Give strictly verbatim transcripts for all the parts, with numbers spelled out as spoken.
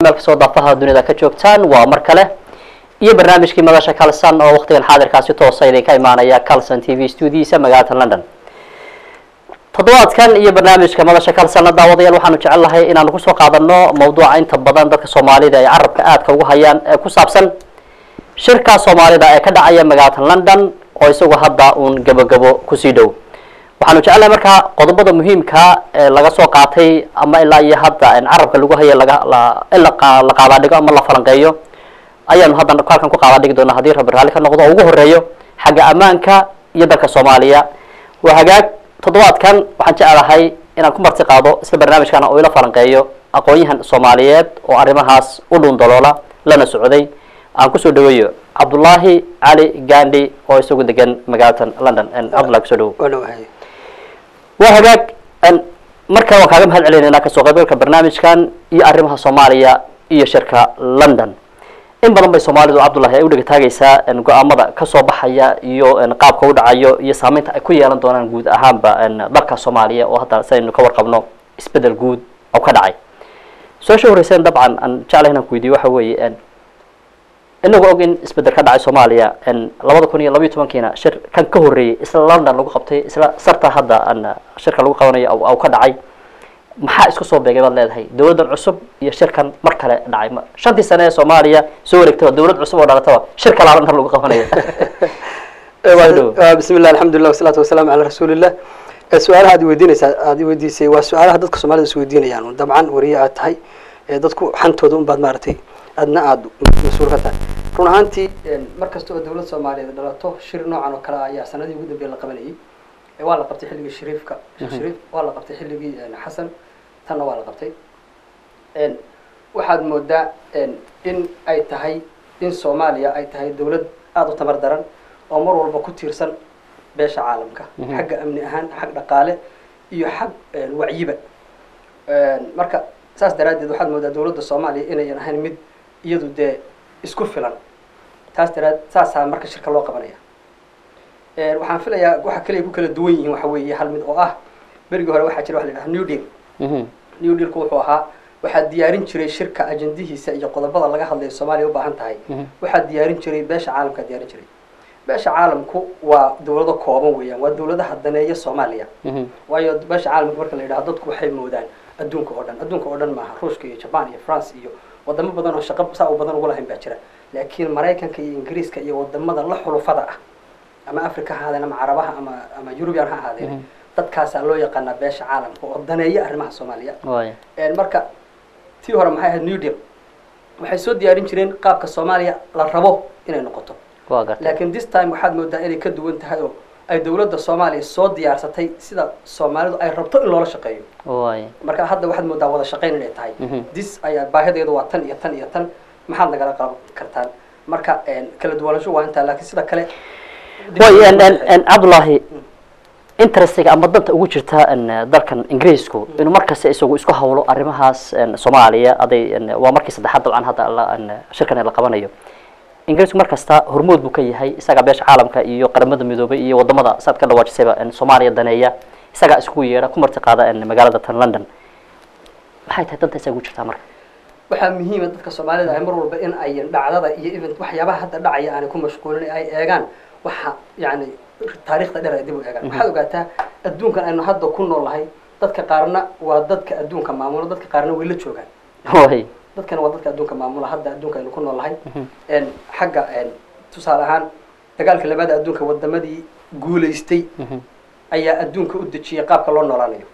ملك صودا فها الدنيا كجوكتان ومركله iyo barnaamijkii madasha Kalsan oo waqtigan xaadirkaasi toosayday ka imaanaya Kalsan T V studio-diisa magaalada London toddobaadkan iyo barnaamijka madasha Kalsan daawadayaal waxaanu jecelahay inaan ku soo qaadano mowduuca inta badan dadka Soomaalida ay carabka aadka ugu hayaan ee ku saabsan shirka Soomaalida ee ka dhacaya magaalada London oo isagu hadda uun gabagabo ku sii dhow waxaanu jecelahay marka qodobada muhiimka ee laga soo qaatay ama ilaa iyo hadda in carabka lagu hayo laga la qaada dhigo ama la falanqeeyo ayaan hadda halkan ku qaada dhigi doonaa hadii rab raali ka noqdo ugu horeeyo xagga amaanka iyo dalka Soomaaliya waa hagaag toddobaadkan waxaan jecelahay inaan ku marti qaado isla barnaamijkan oo ila falanqeeyo aqoonyahan Soomaaliyeed oo arrimahaas u dhun daloola lana socday aan ku soo dhaweeyo Cabdullaahi Ali Gandhi oo isagu degan magaalada London and Abdullah soo dhawo waa hagaag marka waan kaaga mahad celinaynaa ka soo qaybgalka barnaamijkan iyo arrimaha Soomaaliya iyo shirka London in badan bay Soomaalidu Cabdullaahi ay u dhigtaagaysaa in go'aamada ka soo baxaya iyo in qaabka u dhacayo iyo saameynta ay ku yeelan doonaan guud ahaanba in dalka Soomaaliya oo hadda saynu ka warqabno isbedel guud oo ka dhacay soo shaqeeyeen dabcan aan jeclahay ku weydiiyo waxa weeye in inagu og in isbedel ka dhacay Soomaaliya in laba kun iyo laba iyo toban kiina shir kan ka horeeyay isla London lagu qabtay isla sarta hadda an shirka lagu qabanayo oo ka dhacay maxaa isku soo beegay baad leedahay dawladdan cusub iyo shirkan mar kale dhacay shantii sano ee Soomaaliya soo wareegtay dawlad cusub oo dhalatay shirka London lagu qabanayo bismillaah alxamdulillah wasalaatu wasalaamu ala rasuulillah su'aalaha aad weydiinaysaa aad weydiisay waa su'aalaha dadka Soomaalida is weydiinayaan dabcan wariye aad tahay dadku xantooda un baad maartay adna aad mas'uul ka tahay run ahaantii markasta oo dawladda Soomaaliyeed dhalato shir noocan oo kale ayaa sanadii ugu dambeeyay la qabanayay waa la qabtay xilligii Shariifka Shariif waa la qabtay xilligii Xasan tan waa la qabtay een waxaad moodaa in ay tahay in Soomaaliya ay tahay dawlad aad u tamar daran oo mar walba ku tiirsan beesha caalamka xagga amni ahaan xag dhaqaale iyo xag wacyiba een marka saas daraadeed waxaad moodaa dawladda Soomaaliya inay ahayn mid iyadu de isku filan taas daraad saas marka shirka loo qabanaya ee waxaan filayaa waxa kale ku kala duwan yihiin waxa weeye hal mid oo ah berigi hore waxa jira wax la yiraahdo New Deal New Deal ku wuxuu ahaa waxa diyaarin jiray shirka ajandihiisa iyo qodobada laga hadlayo Soomaaliya u baahan tahay waxa diyaarin jiray beesha caalamka diyaarin jiray beesha caalamku waa dawlado kooban weeyaan waa dawladaha daneeya Soomaaliya waayo beesha caalamku marka la yiraahdo dadku waxay moodaan adduunka oo dhan adduunka oo dhan maaha Ruushka iyo Japan iyo France iyo wadamo badan oo shaqo saa u badan ugu lahayn baa jira laakiin Mareykanka iyo Ingiriiska iyo wadamada la xulufada ah ama Afrika haadana ama Carabaha ama ama European ha haadeen dadkaas loo yaqaan beesha caalamka oo daneeya arrimaha Soomaaliya ee marka tii hore maxay ahayd New Deal waxay soo diyaarin jireen qaabka Soomaaliya la rabo inay noqoto laakiin this time waxaad moodaa inay ka duwan tahay oo ay dawladda Soomaaliya soo diyaarsatay sida Soomaalidu ay rabto in loola shaqeeyo marka hadda waxaad moodaa wada shaqeyn inay tahay this ayaa baahideedu waa tan iyo tan iyo tan maxaad nagala qaban kartaan marka kala duwanaansho waa inta laakiin sida kale way and and Abdullaahi interestiga ama danta ugu jirta in dalkan Ingiriisku inuu markaas isagu isku hawlo arrimahaas Soomaaliya aday waa markii saddexaad dabcan hadda la shirkan la qabanayo Ingiriisku markasta hormood buu ka yahay isaga beesha caalamka iyo qaramada midoobay iyo wadamada saad ka dhawaajisayba in Soomaaliya daneeya isaga isku yeera ku marti qaada in magaalada tan London maxay tahay danta isagu jirta marka waxa muhiim ah dadka Soomaalida ay mar walba in ay dhacdada iyo event waxyaabaha hadda dhacaya aan ku mashquulin ay eegaan waxa yaani taariikhda dheer dib u eegaan waxa ogaataa adduunkan aynu hadda ku noolahay dadka qaarna waa dadka adduunka maamula dadka qaarna way la joogaan way dadkan waa dadka adduunka maamula hadda adduunka aynu ku noolahay een xagga een tusaale ahaan dagaalka labaad adduunka wadamadii guuleystay ayaa adduunka u dajiyay qaabka loo noolaanayo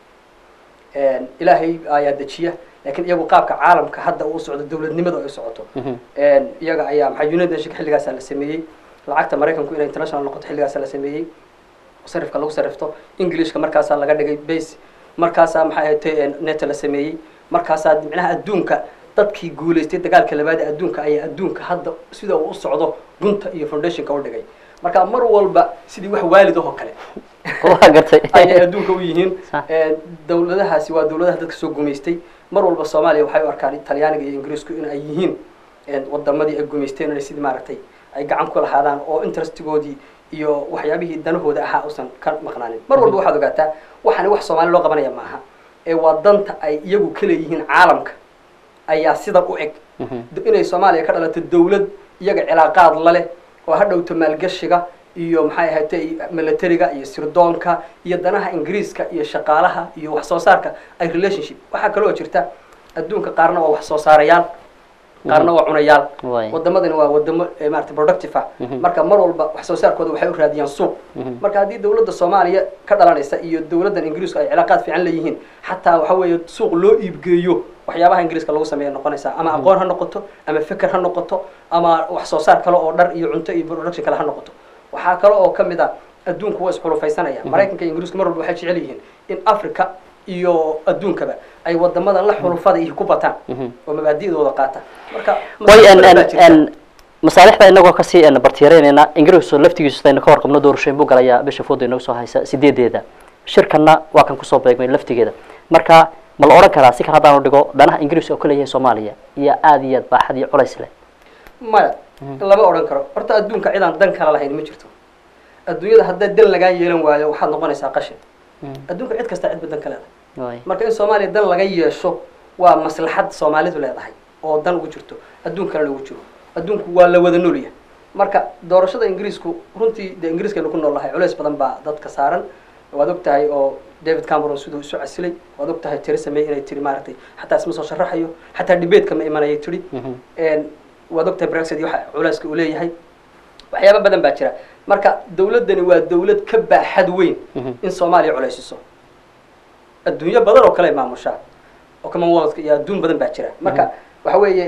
een ilaahay ayaa dajiya laakiin iyagu qaabka caalamka hadda uu socdo dawladnimada ay socoto een iyaga ayaa maxay United Nations xilligaas la sameeyay lacagta Mareykanku inay international noqoto xilligaas la sameeyay sarifka lagu sarifto Englishka markaas laga dhigay base markaas maxay ahayd net la sameeyay markaas micnaha adduunka dadkii guuleystay dagaalka labaad adduunka ayaa adduunka hadda sida uu u socdo gunta iyo foundationka u dhigay marka mar walba sidii wax waalid oo kale waa gartay ay adduunka u yihiin ee dawladahaasi waa dawladaha dadka soo guumeystay mar walba Soomaaliya waxay u arkaan Talyaaniga iyo Ingiriisku in ay yihiin ee wadamadii ay guumeysteen inay sidii maaragtay ay gacan ku lahaadaan oo interestigoodii iyo waxyaabihii danahooda ahaa usan ka maqnaanin mar walba waxaad ogaataa waxaan wax Soomaali loo qabanaya maaha ee waa danta ay iyagu kale yihiin caalamka ayaa sidan u eg inay soomaaliya ka dhalato dawlad iyaga cilaaqaad la leh oo ha dhowto maalgashiga iyo maxay ahaatay militariga iyo sirdoonka iyo danaha ingiriiska iyo shaqaalaha iyo wax soo saarka ay relationship waxaa kaloo jirta adduunka qaarna waa wax soo saarayaal qaarna waa cunayaal wadamadana waa wadamo maaragtay productive ah marka mar walba wax soo saarkooda waxay u raadiyaan suuq marka haddii dawladda soomaaliya ka dhalanaysa iyo dawladdan ingiriisku ay cilaaqaad fiican leeyihiin xataa waxa weeye suuq loo iibgeeyo waxyaabaha ingiriiska lagu sameeya noqonaysaa ama aqoon ha noqoto ama fikir ha noqoto ama wax soo saar kale oo dhar iyo cunto iyo production kale ha noqoto waxaa kale oo kamid ah adduunku waa isxulufaysanaya maraykanka iyo ingiriisku mar walba waxay jecel yihiin in africa iyo adduunkaba ay wadamada la xulufada iyo ku bataan oo mabaadi'dooda qaataan marka way masaalixda inagoo kasii bartiyareynayna ingiriisku laftigiisu aynu ka warqabno doorashooyin buu galayaa bisha fooda inagu soo haysa sideedeeda shirkanna waa kan kusoo beegmay laftigeeda marka ma la odhan karaa si kan haddaanu dhigo danaha ingiriiska oo ka leeyahay soomaaliya iyo aada iyo aad baaxad iyo culays leh maya lama odhan karo horta adduunka cidaan dan kala lahayn ma jirto adduunyada haddaa dan lagaa yeelan waayo waxaad noqonaysaa qashin adduunka cid kasta cidba dan ka leedahay marka in soomaaliya dan laga yeesho waa maslaxad soomaalidu leedahay oo dan ugu jirto adduunkana lagu jiro adduunku waa la wada noolyahay marka doorashada ingiriisku runtii dee ingiriiskaynu ku nool lahay culays badan baa dadka saaran waad og tahay oo david cameron siduu isu casilay waad og tahay theresa may inay tiri maaragtay xataa isma soo sharaxayo xataa debateka ma imanayay tiri waad og tahay brexit iyo waxa culayska uu leeyahay waxyaaba badan baa jira marka dawladdani waa dawlad ka baaxad weyn in soomaaliya culaysiso adduunyo badan oo kale ay maamushaa oo commonwealth iyo adduun badan baa jira marka waxa weeye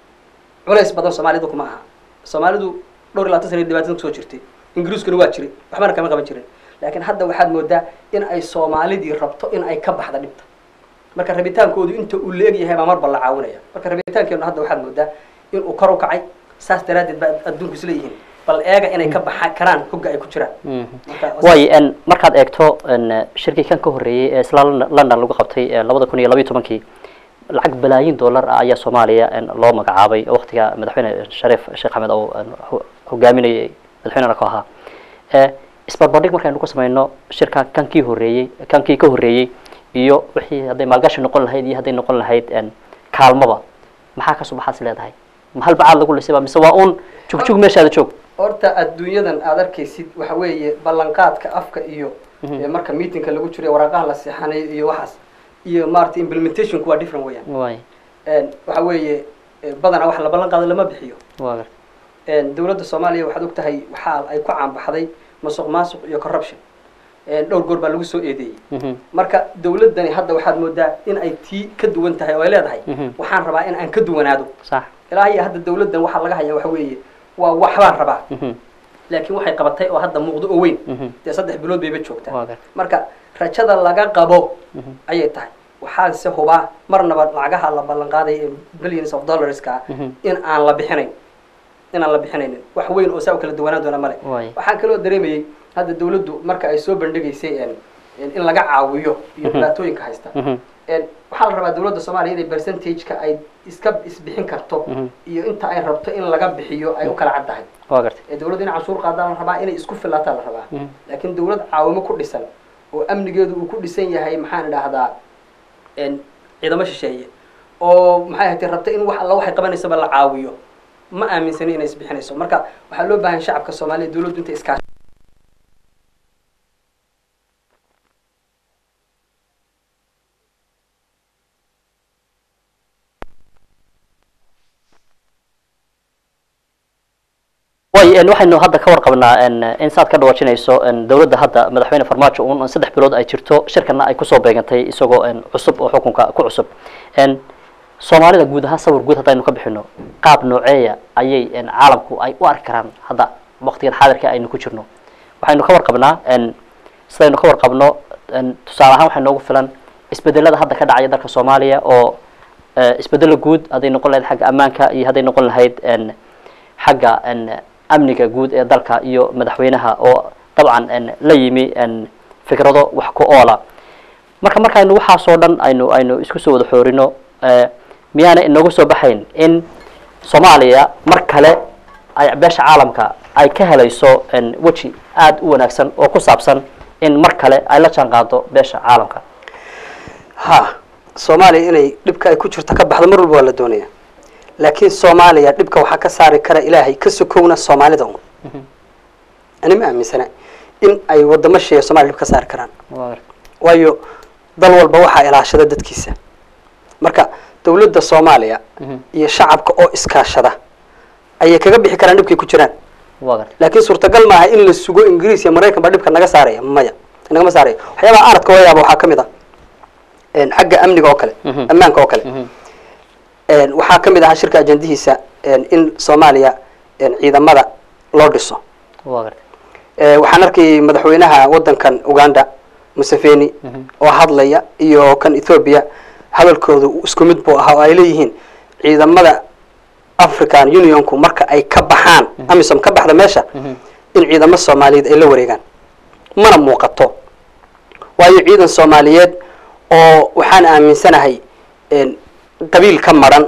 culays badan soomaalidu kuma aha soomaalidu dhowr iyo labaatan sana dhibaatadan kusoo jirtay ingiriiskuna waa jiray waxbana kama qaban jirin laakiin hadda waxaad moodaa in ay soomaalidii rabto in ay ka baxda dhibta marka rabitaankoodu inta uu la egyahay baa marba la caawinaya marka rabitaankeenu hadda waxaad moodaa in uu kor u kacay saas daraaddeed baa adduunku isleeyihiin bal eega inay ka baxa karaan hogga ay ku jiraan way markaad eegto shirkii kan ka horreeyey ee isla london lagu qabtay labada kun iyo labayo tobankii lacag balaayin dollar ah ayaa soomaaliya loo magacaabay waqtiga madaxweyne shariif sheekh axmed oo hogaaminayay madaxweynena ka ahaa isbarbardhig markaynu ku samayno shirkan kankii horreeyey kankii ka horreeyey iyo wixii hadday maalgashi noqon lahayd iyo hadday noqon lahayd kaalmaba maxaa ka subaxaas leedahay ma hal bacaad lagu lisayba mise waa uun jugjug meeshaada joog horta adduunyadan aad arkaysid waxa weeye ballanqaadka afka iyo marka meetingka lagu jiro waraaqaha la seexanayo iyo waxaas iyo maaragtay implementationku waa different weeyaan way waxa weeye badanaa wax la ballan qaado lama bixiyo waa dawladda soomaaliya waxaad og tahay waxaa ay ku caanbaxday masuq maasuq iyo corruption dhowr goor baa lagu soo eedeeyey marka dawladdani hadda waxaad moodaa in ay tii ka duwan tahay oo ay leedahay waxaan rabaa in aan ka duwanaado sax ilaa iyo hadda dawladdan waxaa laga hayaa waxa weeye waa waxbaan rabaa laakiin waxay qabatay oo hadda muuqdo oo weyn dee saddex bilood bayba joogtaa marka rajada laga qabo ayay tahay waxaan se hubaa marnaba lacagaha la ballan qaaday ee billions of dollarska in aan la bixinayn in aan la bixinaynin wax weyn oo saa u kala duwanaan doona male waxaan kaloo dareemayay hadda dawladdu marka ay soo bandhigaysay in laga caawiyo iyo dhibaatooyinka haysta waxaa la rabaa dawladda soomaaliya inay percentage-ka ay iska isbixin karto iyo inta ay rabto in laga bixiyo ay u kala cad tahay ee dawladda in canshuur qaadaa la rabaa inay isku filaataa la rabaa laakiin dawlad caawimo ku dhisan oo amnigeedu uu ku dhisan yahay maxaan idhaahdaa ciidamo shisheeye oo maxay ahaatay rabta in wax alla waxay qabanaysaba la caawiyo ma aaminsani inay isbixinayso marka waxaa loo baahan shacabka soomaaliya dawladdu inta iskaash way waxaynu hadda ka warqabnaa in saad ka dhawaajinayso dawladda hadda madaxweyne farmaajo uun saddex bilood ay jirto shirkana ay kusoo beegantay isagoo cusub oo xukunka ku cusub soomaalida guud ahaan sawir guud haddaynu ka bixino qaab nooceeya ayay caalamku ay u arki karaan hadda waqtigan xaadirka aynu ku jirno waxaynu ka warqabnaa sidaynu ka warqabno tusaale ahaan waxay noogu filan isbedelada hadda ka dhacaya dalka soomaaliya oo isbedelo guud hadday noqon lahayd xagga ammaanka iyo hadday noqon lahayd xagga amniga guud ee dalka iyo madaxweynaha oo dabcan la yimi fikrado wax ku oola marka markaynu waxaasoo dhan aynu aynu isku soo wada xoorino miyaana inoogu soo baxayn in soomaaliya mar kale ay beesha caalamka ay ka helayso weji aada u wanaagsan oo ku saabsan in mar kale ay la jaan qaado beesha caalamka ha soomaaliya inay dhibka ay ku jirto ka baxdo mar walba waa la doonaya laakiin soomaaliya dhibka waxaa ka saari kara ilaahay ka sokowna soomaalida un ani ma aaminsana in ay wadamo sheeya soomaaliya dhib ka saari karaan waayo dal walba waxaa ilaashada dadkiisa marka dawladda soomaaliya iyo shacabka oo iskaashada ayay kaga bixi karaan dhibkay ku jiraan laakiin suurtagal maaha in la sugo ingiriis iyo maraykan baa dhibka naga saaraya maya nagama saaraya waxyaabaha aanadka wayaaba waxaa kamid ah xagga amniga oo kale ammaanka oo kale waxaa kamid ahaa shirka ajandihiisa in soomaaliya ciidamada loo dhiso waxaan arkay madaxweynaha wadankan uganda museveni oo hadlaya iyo kan ethiopia hadalkooda isku mid buu ahaa oo ay leeyihiin ciidamada african unionku marka ay ka baxaan amisom ka baxda meesha in ciidamo soomaaliyeed ay la wareegaan mana muuqato waayo ciidan soomaaliyeed oo waxaan aaminsanahay qabiil ka maran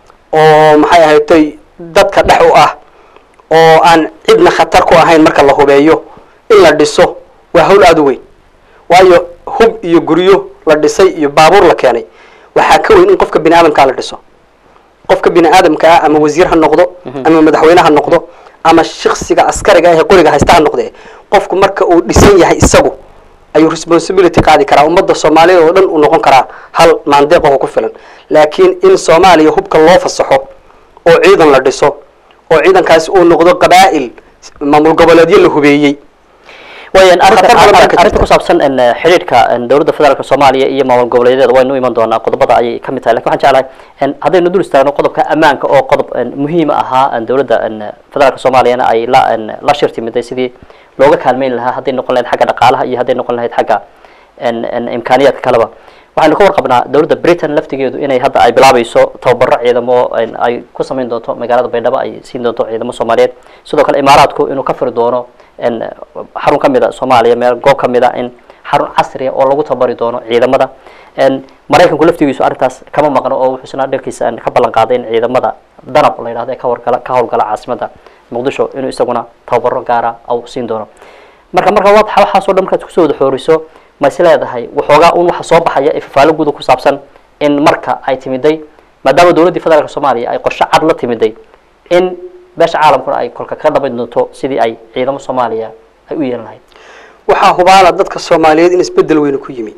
oo maxay ahayd dadka dhex u ah oo aan cidna khatar ku ahayn marka la hubeeyo in la dhiso waa hawl aad u weyn waayo hub iyo guryo la dhisay iyo baabuur la keenay waxaa ka weyn in qofka bini aadamkaa la dhiso qofka bini aadamka ah ama wasiir ha noqdo ama madaxweyne ha noqdo ama shaksiga askariga ah ee qoriga haysta ha noqde qofku marka uu dhisan yahay isagu ayuu responsibility qaadi karaa ummadda soomaaliyeed oo dhan uu noqon karaa hal maandeeq oo ku filan laakiin in soomaaliya hubka loo fasaxo oo ciidan la dhiso oo ciidankaasi uu noqdo qabaa'il maamul goboleedyo la hubeeyey wayan arrinta ku saabsan xiriirka dawladda federaalka soomaaliya iyo maamul goboleedyada waynu iman doonaa qodobada ayay ka mid tahay lakin waxaan jeclahay haddaynu dul istaagno qodobka ammaanka oo qodob muhiim ahaa dawladda federaalka soomaaliyana ay la la shir timiday sidii looga kaalmeyn lahaa hadday noqon lahayd xagga dhaqaalaha iyo hadday noqon lahayd xagga imkaaniyaadka kaleba waxaynu ka warqabnaa dawladda britain laftigeedu inay hadda ay bilaabayso tababaro ciidamo ay ku samayn doonto magaalada baydhabo ay siin doonto ciidamo soomaaliyeed sidoo kale imaaraadku inuu ka furi doono xarun ka mid a soomaaliya meel goob ka mid a in xarun casriya oo lagu tababari doono ciidamada maraykanku laftigiisu arrintaas kama maqno oo wuxuu isna dharkiisa ka ballan qaaday in ciidamada danab la yidhahdo ee ka wargala ka howlgala caasimada muqdisho inuu isaguna tababaro gaara au siin doono marka marka waad waxaasoo dhan markaad kusoo wada xooriso ma is leedahay waxoogaa un waxa soo baxaya ee fafaalo guda ku saabsan in marka ay timiday maadaama dawladdii federaalka soomaaliya ay qorshe cad la timiday in beesha caalamkuna ay kolka ka dhaban doonto sidii ay ciidamo soomaaliya ay u yeelan lahayd waxaa hubaala dadka soomaaliyeed in isbedel weyne ku yimi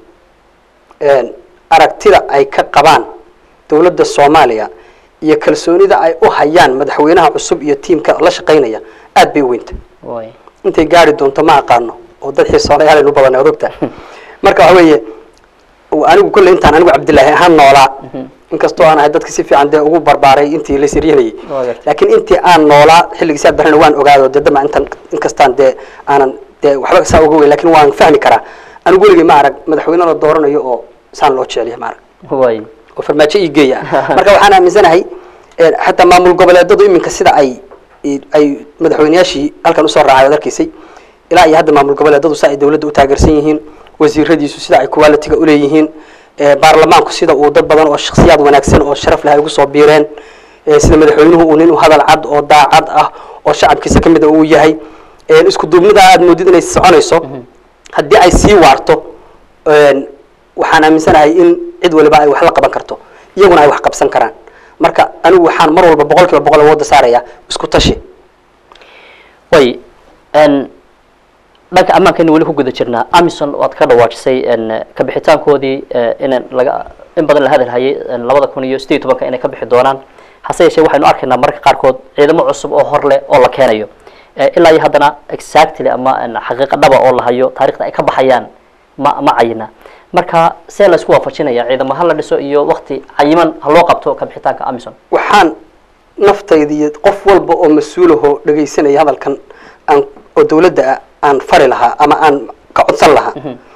aragtida ay ka qabaan dawladda soomaaliya iyo kalsoonida ay u hayaan madaxweynaha cusub iyo tiimka la shaqaynaya aad bay u weynta intay gaari doonto ma aqaano oo dad xiisoonayaan aynu badanay odogta marka waxa weeye anigu kolley intaan anigu cabdillaahi ahaan noolaa inkastoo aan ahay dadka si fiican dee ugu barbaaray intii la siryanayay laakiin intii aan noolaa xilligiisaa barana waan ogaado dee dama intan inkastaan dee aanan dee waxba saa uga weyn lakin waan fahmi karaa anigu weligay ma arag madaxweyne la dooranayo oo saan loo jeceliya ma arag oo farmaajo ii geeya marka waxaan aaminsanahay xataa maamul goboleedadu iminka sida ay ay madaxweyneyaashii halkan usoo raacay od arkaysay ilaa iyo hadda maamul goboleedadu sida ay dawladda u taageersan yihiin wasiiradiisu sida ay quality-ga uleeyihiin baarlamaanku sida uu dad badan oo shakhsiyaad wanaagsan oo sharaf leh ay ugu soo biireen sida madaxweynuhu uu nin u hadal cad oo daacad ah oo shacabkiisa kamid a uu yahay isku duubnida aad moodid inay soconayso haddii ay sii waarto waxaan aaminsanahay in cid waliba ay wax la qaban karto iyaguna ay wax qabsan karaan marka anigu waxaan mar walba boqol kiiba boqol awooda saaraya isku tashi way dhanka ammaankeena weli ku guda jirnaa amison waad ka dhawaajisay ka bixitaankoodii in laga in badan la hadal hayay labada kun iyo sideed iyo tobanka inay ka bixi doonaan hase yeeshee waxaynu arkaynaa mararka qaarkood ciidamo cusub oo hor leh oo la keenayo ilaa iyo haddana exactly ama xaqiiqa dhaba oo la hayo taarikhda ay ka baxayaan ma ma cayina marka see la isku waafajinaya ciidamo ha la dhiso iyo wakti cayiman ha loo qabto ka bixitaanka amison waxaan naftayda iyo qof walba oo mas-uulahoo dhegaysanaya hadalkan aan oo dawladda ah aan fari lahaa ama aan ka codsan lahaa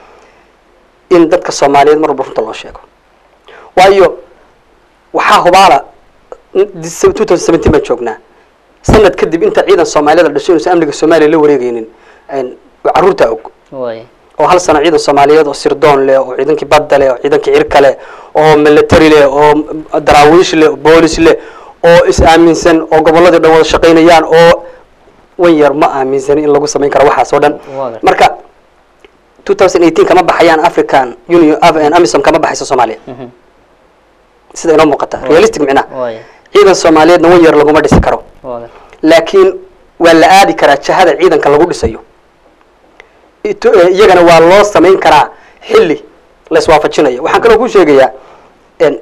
in dadka soomaaliyeed mar walba runta loo sheego waayo waxaa hubaala two thousand seventeen baan joognaa sanad kadib inta ciidan soomaaliyada dhasho inuusan amniga soomaaliya la wareegeynin carruurtaa og oo hal sano ciidan soomaaliyeed oo sirdoon leh oo ciidankii badda leh oo ciidankii cirka leh oo military leh oo daraawiish leh oo boolis leh oo is aaminsan oo gobolladii dhan wada shaqaynayaan oo wan yar ma aaminsan in lagu samayn karo waxaas oo dhan marka two thousand eighteen kama baxayaan african union amison kama baxayso soomaaliya sida inoo muuqata realistic micnaha واي ciidan Soomaaliyeedna wan yar laguma dhisi karo واضح laakiin waa la aadi karaa jahada ciidanka lagu dhisayo iyagana waa loo samayn karaa xilli la iswaafajinayo waxaan kaloo ku sheegayaa in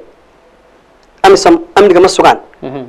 amisom amniga ma sugaan مهم.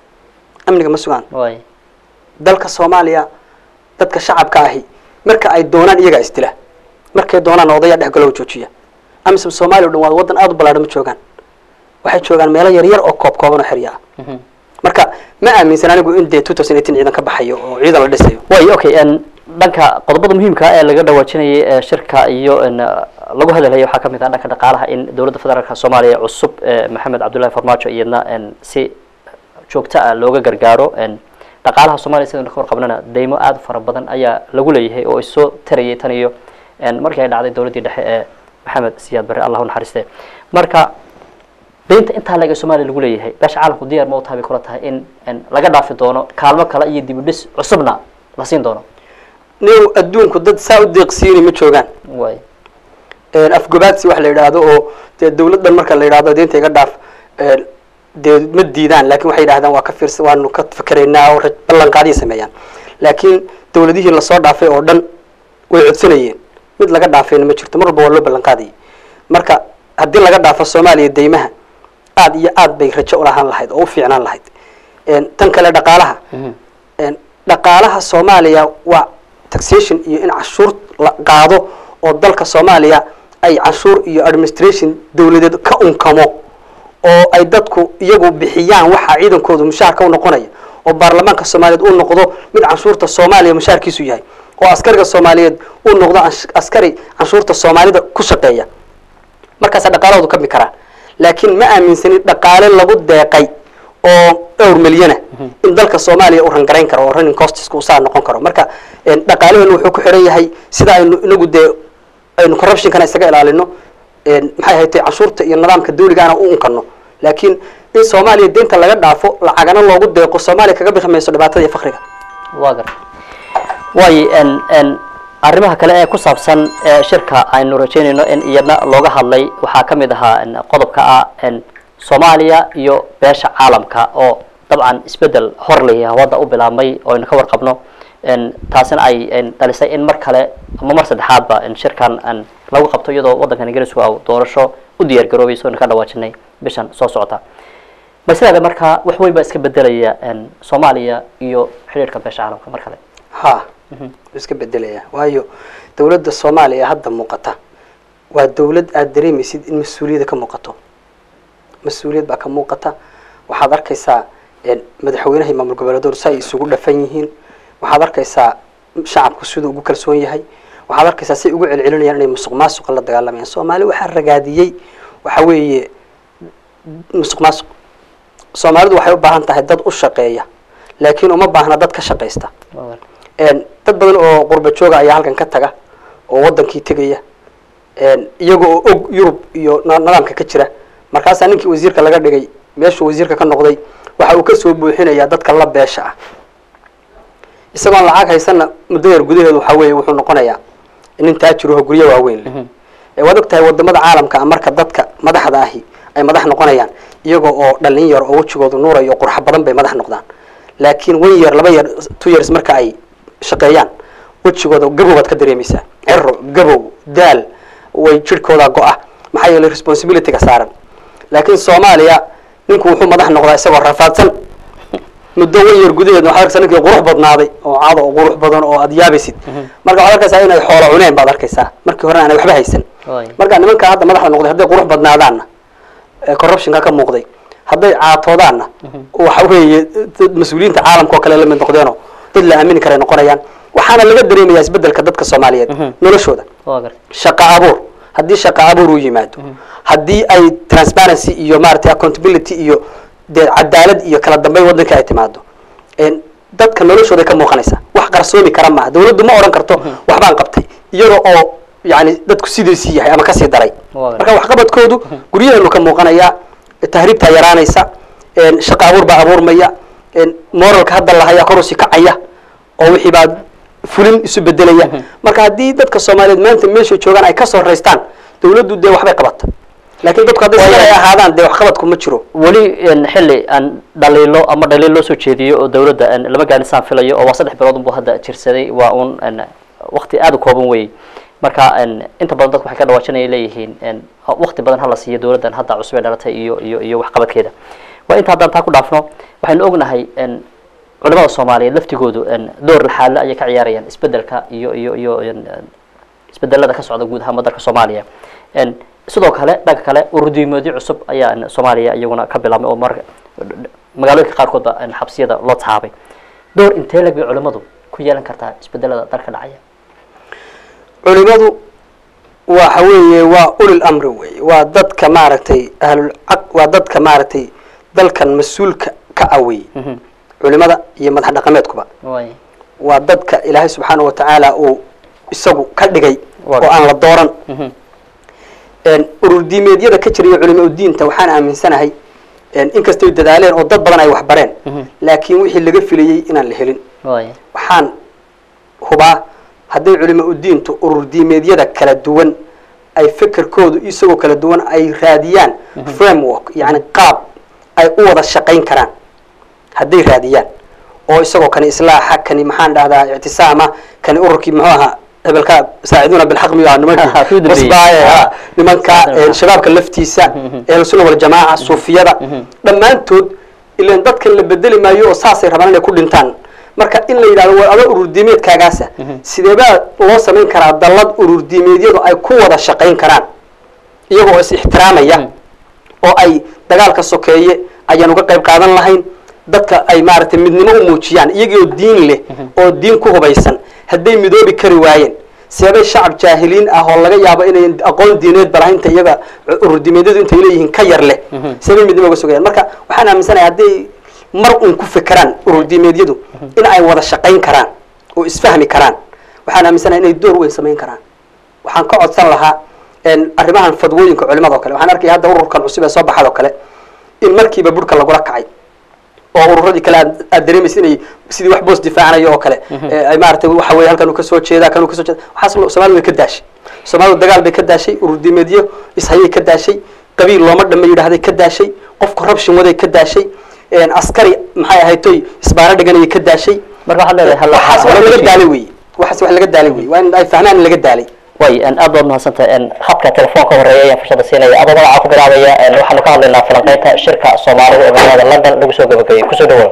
amniga ma sugaan واي dalka Soomaaliya dadka shacabka ahi marka ay doonaan iyaga istila markay doonaan odaya dhex galo joojiya amisom Soomaaliya dhan waa wadan aad u ballaaran ma joogaan waxay joogaan meelo yar yar oo koob kooban oo xiriya مهم. marka ma aaminsan anigu in two thousand eighteen ciidan ka baxayo oo ciidan la dhisayo واي اوكي ان dhanka qodobada muhiimka ah ee laga dhawaajinayay ee shirka iyo in lagu hadalay waxa kamid ah dhanka dhaqaalaha in dawladda federaalka Soomaaliya cusub Maxamed Cabdullaahi Farmaajo iyadna in si joogto ah looga gargaaro in dhaqaalaha Soomaaliya sidoo kale qabnana deymo aad fara badan ayaa lagu leeyahay oo isoo tarayay tan iyo in markii ay dhacday dawladdii dhexe ee Maxamed Siyaad Barre Allahu naxariiste marka deynta inta laga Soomaaliya lagu leeyahay bash caalamku diyaar ma u tahay kula tahay in in laga dhaafi doono kaalmo kale iyo dib u dhis cusubna la siin doono new adduunku dad saa u deeqsiinay ma joogaan way een afgobaadsi wax la yiraahdo oo dee dawladdan marka la yiraahdo deynta iga dhaaf een dee ma diidaan laakiin waxay yiraahdaan waa ka fiirsan waanu ka fikreynaa oo ballan qaadi sameeyaan laakiin dawladihii la soo dhaafay oo dhan way codsanayeen mid laga dhaafayna ma jirto mar walba waa loo ballan qaadiyay marka haddii laga dhaafo Soomaaliya deymaha aad iyo aad bay rajo u lahaan lahayd oo u fiicnaan lahayd een tan kale dhaqaalaha een dhaqaalaha Soomaaliya waa taxation iyo in cashuur la qaado oo dalka Soomaaliya ay cashuur iyo administration dawladeed ka unkamo oo ay dadku iyagu bixiyaan waxa ciidankoodu mushaarka u noqonaya oo baarlamaanka Soomaaliyeed uu noqdo mid cashuurta Soomaaliya mushaarkiisu yahay oo askariga Soomaaliyeed uu noqdo askari cashuurta Soomaalida ku shaqeeya markaas dhaqaaladu ka mid kara laakiin ma aaminsanin dhaqaale lagu deeqay oo dhowr milyan in dalka Soomaaliya uu rangareyn karo oo running costs ku saa noqon karo marka dhaqaalaheenu wuxuu ku xiran yahay sida aynu inagu de aynu corruption kana isaga ilaalino een maxay haytay cashuurta iyo nidaamka dawliga ana u unkano laakiin in Soomaaliya deynta laga dhaafo lacagana loogu deeqo Soomaaliya kaga bixmayso dhibaatada iyo faqriga waagar way en en arrimaha kale ee ku saabsan shirka aynu rajeynayno in iyadna looga hadlay waxa kamid ahaa qodobka ah in Soomaaliya iyo beesha caalamka oo dabcan isbedel hor leeyahay wada u bilaabmay oo in ka warqabno in taasina ay dhalisay in mar kale ama mar saddexaad ba in shirkan aan lagu qabto iyadoo wadankan Ingiriisku uu doorasho u diyaar garoobayso in ka dhawaajinay bishan soo socota mas'alada marka wax weyn ba iska bedelaya in Soomaaliya iyo xiriirka beesha caalamka mar kale ha iska bedelaya waayo dawladda Soomaaliya hadda muuqata waa dawlad aad dareemaysid in mas'uuliyadda ka muuqato mas'uuliyad ba ka muuqata waxaad arkaysaa in madaxweynaha maamul goboleedyadu say isugu dhafan yihiin waxaad arkaysaa shacabku sidoo ugu kalsoon yahay waxaad arkaysaa si ugu celcelinayaan inay musuqmaasuq la dagaalamayaan Soomaali waxa ragaadiyay waxa weeye musuqmaasuq Soomaalidu waxay u baahan tahay dad u shaqeeya laakiin uma baahna dad ka shaqeysta een dad badan oo qurba jooga ayaa halkan ka taga oo wadankii tagaya een iyagoo og Yurub iyo nidaamka ka jira markaas ninkii wasiirka laga dhigay meesha wasiirka ka noqday waxa uu ka soo buuxinayaa dadka la beesha ah isagoo lacag haysana muddo yar gudaheedu waxa weeye wuxuu noqonayaa in taajir oo guriyo waaweyn ee wad ogtahay wadamada caalamka marka dadka madaxda ahi ay madax noqonayaan iyagoo oo dhalin yar oo wajigoodu nuurayo qurux badan bay madax noqdaan laakiin wan yar laba yar two years marka ay shaqeeyaan wajigooda gabowad ka dareemaysaa cirro gabow daal way jirkooda go'a maxay yeelay responsibility ka saaran laakiin Soomaaliya ninku wuxuu madax noqdaa isagoo rafaadsan muddo wan yar gudaheedna waxa arkaysaa ninkii qurux badnaaday oo caado oo qurux badan oo aad yaabaysid marka waxa arkaysaa inay xoolo cuneen baad arkaysaa markii hore aan waxba haysan marka nimanka hadda madaxda noqday haday qurux badnaadaanna corruption ka muuqday haday caatoodaanna waxa weeye mas'uuliyiinta caalamka oo kale la mid noqdeeno dad la aamin kara noqonayaan waxaana laga dareemayaa isbedelka dadka Soomaaliyeed noloshooda shaqo abuur haddii shaqo abuur uu yimaado haddii ay transparency iyo maartay accountability iyo cadaalad iyo kala dambeyn wadanka ay timaado een dadka noloshooda ka muuqanaysa wax qarsoomi kara ma dawladdu ma oran karto wax baan qabtay iyadoo oo yani dadku sidiisii yahay ama ka sii daray marka wax qabadkoodu guriyaheenu ka muuqanaya tahriibta yaraanaysa een shaqo abuur ba abuurmaya een moralka hadda la haya korusi kacaya oo wixii baad fulin isu bedelaya marka hadii dadka Soomaaliyeed maanta meesha joogan ay ka soo reystaan dawladdu de waxbay qabatay laakiin dadku hadday sidan ay ahaadaan dee waxqabadku ma jiro weli xilli aan dhaliilo ama dhaliil loo soo jeediyo oo dawladda lama gaanisaan filayo oo waa saddex bilood unbuu hadda jirsaday waa un waqti aada u kooban weeyey marka inta badan dadku waxay ka dhawaajinaya leeyihiin waqti badan hala siiyo dawladdan hadda cusub ee dhalatay iyo iyo iyo waxqabadkeeda waa inta haddaan taa ku dhaafno waxaynu ognahay culimada soomaaliyeed laftigoodu door laxaale ayay ka ciyaarayaan isbedelka iyo iyo iyo isbedelada ka socda guud ahaan dalka Soomaaliya en sidoo kale dhanka kale ururdiimeedyo cusub ayaa Soomaaliya iyaguna ka bilaabmay oo marka magaalooyinka qaarkood ba xabsiyada loo taabay door intee lag culimadu ku yeelan kartaa isbedelada dalka dhacaya culimadu waxa weeye waa ulil amri weeye waa dadka maaragtay ahlul aq waa dadka maaragtay dalkan mas'uulka ka away culimada iyo madax dhaqameedkuba way waa dadka Ilaahay subhanahu wa ta'ala oo isagu ka dhigay oo aan la dooran een ururdiimeedyada ka jiriyo culimada diinta waxaan aaminsanahay in inkastoo dadaaleen oo dad badan ay wax bareen laakiin wixii laga filayay inaan la helin way waxaan hubaa haddii culimada diintu ururdiimeedyada kala duwan ay fikirkoodu isagoo kala duwan ay raadiyaan framework yani qaab ay u wada shaqayn karaan haddii raadiyaan oo isagoo kan islaaxa kan maxaan dhahdaa i'tisaama kan ururkii muxuu ahaa hebelka saaciduna bil haqmi iyo nimanka wasbaaya nimanka shabaabka laftiisa ee sunna wal jamaa suufiyada dhamaantood ilaa dadka la bedeli maayo oo saasay rabaan inay ku dhintaan marka in la yiraahdo waa aba ururdiimeedkaagaasa sideeba loo sameyn karaa dalad ururdiimeedyadu ay ku wada shaqayn karaan iyagoo is ixtiraamaya oo ay dagaalka sokeeye ayaan uga qayb qaadan lahayn dadka ay maaragtay midnimo u muujiyaan iyagoo diin leh oo diin ku hubaysan haday midoobi kari waayeen sabab shacab jaahiliin ah oo laga yaabo inay aqoon diineed balaynta iyaga ururdiimeedyadu inta leeyihiin ka yar leh sabab midnimo uga sugayaan marka waxaan aaminsanahay haday mar un ku fikiraan ururdiimeedyadu in ay wada shaqayn karaan oo isfahmi karaan waxaan aaminsanahay inay door weyn sameyn karaan waxaan ka codsan lahaa in arrimahan fadwooyinka culimada oo kale waxaan arkay hadda ururkan cusub ee soo baxay oo kale in markiiba burka lagu rakacay oo ururadii kale aad dareemaysid inay sidii wax boos difaacanayo oo kale ay maartay waxa weey halkan uu ka soo jeeda kan uu ka soo jeeda waxa Soomaalidu ka daashay Soomaalidu dagaal bay ka daashay ururdiimeedyo ishayay ka daashay qabiil looma dhamay yiraahday ka daashay qof corruption waday ka daashay een askari maxay ahaaytay isbaara dhiganay ka daashay marka waxa leeyahay hal waxa laga daalay weey waxa wax laga daalay weey waa in ay fahmaan laga daalay way an aad baad mahadsantahay in habka telefoonka horeeya fursada siinaya adoo magaca ku bilaabaya in waxaan ka hadlaynaa falanqaynta shirka Soomaalida ee magaalada London lagu soo gabagabay ku soo dhawaad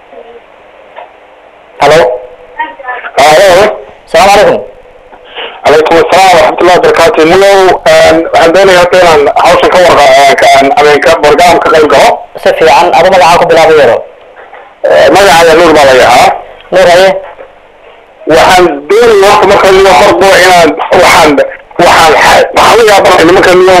hello hello assalamu alaykum alaykum assalam wa rahmatullahi wa barakatuh niyo waxaan doonayaa inaan hawshan ka warqaa ameenka barnaamijka ka qayb galo si fiican adoo magaca ku bilaabaya magaca Nuur baa la yahaa Nuur haye waxaan doonayaa marka niyo qorbo inaan waxaan waxaan waxaan yaabaa nimanka niyo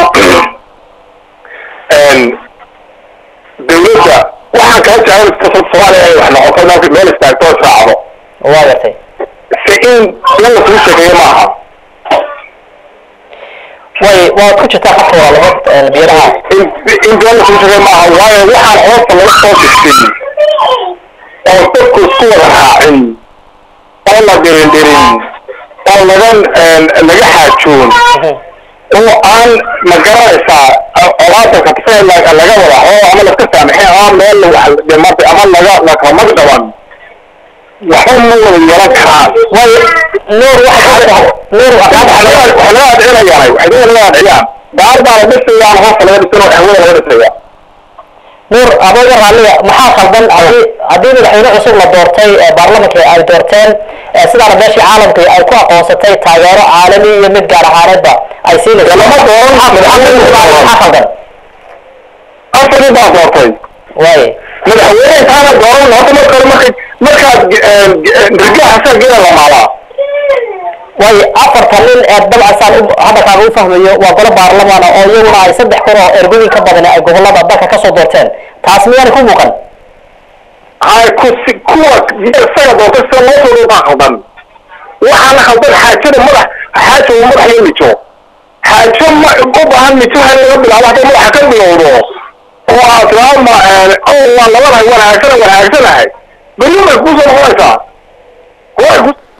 een dawladda waxaan ka jecel kasoo Soomaaliya wax noqon kartaa meel istaagto saacado waa yartay siin la soo sheegay maaha way waa ku jirtaa xaq walaalo biyadaha in in la soo sheegay maaha waayo waxaan hoosta laga soo sheegay oo dadku isku wada raacin oo la dirin dirin oo lagan laga xaajoon oo aan magaraysa olaada ka ficil laga wada oo ama la ka saamixay oo meel wax dhimatay ama laga la kama dhawan waxaan ma wada yeelan karaa way Nuur waxa Nuur waxa wala adina yahay waxay wala adina baar baa dhisayaan hoosta laga dhiso oo hawada laga dhisayaa Nuur abaga raaliga maxaa qaldan hadii madaxweyne cusub la doortay baarlamaanka ay doorteen sida beeshii caalamka ay ku aqoonsatay taageero caalami iyo mid gaar ahaaneedba ay siinayso lama dooran maxaa qaldan afari baa doortay way madaxweyne taana dooran horta marka marka markaad rigaha gela la maalaa way afartan nin ee dabcan hadda kaaga u fahmayo waa golo baarlamaan oo iyaguna ay saddex kun oo ergooyin ka badan ay gobolada dalka ka soo doorteen taas miyaan ku muuqan ay ku kuwa isaga doortay sida loo soo dhawaa qaldan waxaana qaldan xaajada madax xaajo madax iyo mijo xaajo ma u baahan mijo hal laga bilaabo hadda madaxa ka bilowdo oo aad raama oo waa labada wanaagsan wanaagsan ahay bari ma ku soo noqonaysaa way ku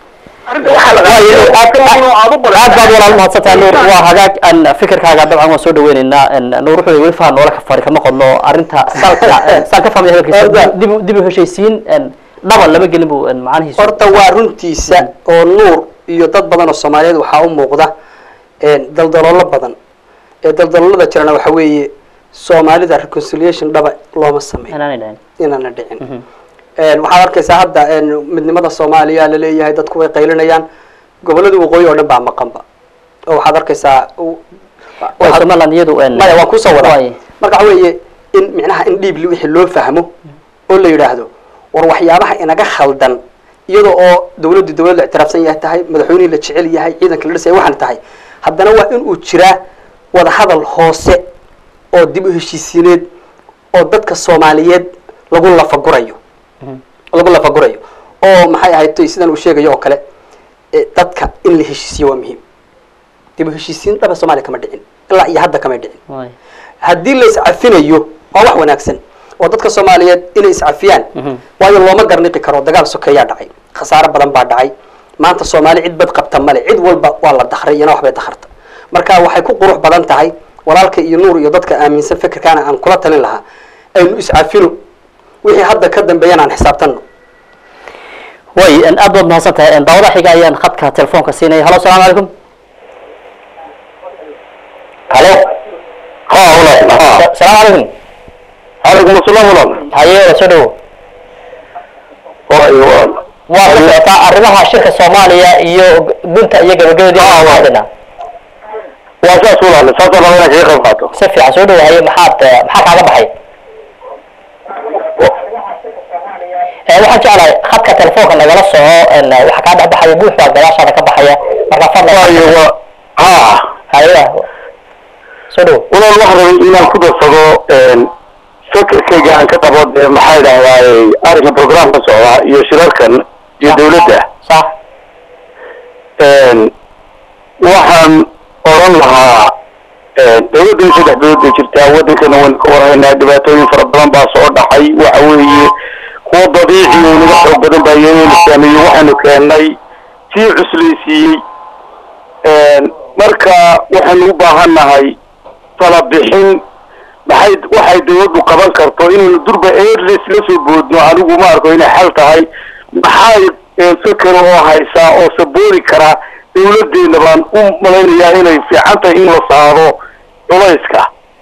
aad baad walaal mahadsantahay nuur waa hagaag aan fikirkaaga dabcan waan soo dhaweynaynaa nuur wuxuu weli faan noola ka fari kama qodno arrinta salka saan ka fahmay hadalkiisa dib dib u heshiisiin dhaban lama gelin buu macnihiisu horta waa runtiisa oo nuur iyo dad badan oo Soomaaliyeed waxa u muuqda daldaloolo badan ee daldaloolada jirana waxa weeye Soomaalida reconciliation dhaba looma sameeyo inaan dhicin een waxaad arkaysaa hadda een midnimada Soomaaliya la leeyahay dadku way qaylinayaan gobolada waqooyi oo dhan baa maqanba oo waxaad arkaysaa waa Soomaaliland iyadu een maya waa ku soo wada marka weeye in micnaha in dhiib wixii loo fahmo oo la yiraahdo war waxyaabaha inaga khaldan iyadoo oo dawladdu dawladda ictiraafsan yahay tahay madaxweynaha la jecel yahay ciidanka la dhisay waxan tahay haddana waa in uu jiraa wada hadal hoose oo dib u heshiisiineed oo dadka Soomaaliyeed lagu lafagurayo lagu lafagurayo oo maxay ahayd sidan uu sheegayo oo kale dadka in la heshiisiyo waa muhiim dib u heshiisiin dhaba Soomaaliya kama dhicin ilaa iyo hadda kama dhicin haddii la iscafinayo waa wax wanaagsan oo dadka Soomaaliyeed inay iscafiyaan waayo looma garniqi karo dagaal sokeeya dhacay khasaare badan baa dhacay maanta Soomaali cid bad qabta male cid walba waa la dakhray ina waxbay dakharta marka waxay ku qurux badan tahay walaalka iyo nuur iyo dadka aaminsan fikirkaana aan kula talin lahaa aynu iscafino wixii hadda ka dambeeyana aan xisaabtano way an aad baad mahadsantahay en daawada xiga ayaan khadka telefoonka siinay halo salaamu calaykum halo ha walaal salaamu calaykum calaykum asalaam walaal haye soo dhawo waayo waa ka socotaa arrimaha shirka Soomaaliya iyo gunta iyo gabagabadii aan wadana waa saas walaal saas oo laga qayb qaato si fiican soo dhawo haye maxaad maxaa kaaga baxay ee waxaan jeclahay khadka telefoonka nagala soco en waxa ka dhaxay buux baa gadaashada ka baxaya marka fadlan waayo ha haye soo dhawo walaal waxaan inaan ku darsado een fikirkayga aan ka qabo maxay dhahay arrinka programka socda iyo shirarkan iyo dawladda صح een waxaan oran lahaa dawladda saddex dawladda jirta wadankana waan ka warhaynaa dhibaatooyin fara badan baa soo dhacay waxa weeye kuwa dabiici oo naga xoog badan baa yeelay sameeyay waxaanu keenay si cuslaysiiyey een marka waxaan u baahanahay tala bixin maxay waxay dawladdu qaban karto inuu durba airless la soo boodno anigu ma arko inay xal tahay maxay fikir oo haysa oo saboori kara dawladdeena baan u malaynayaa inay fiican tahay in la saaro culayska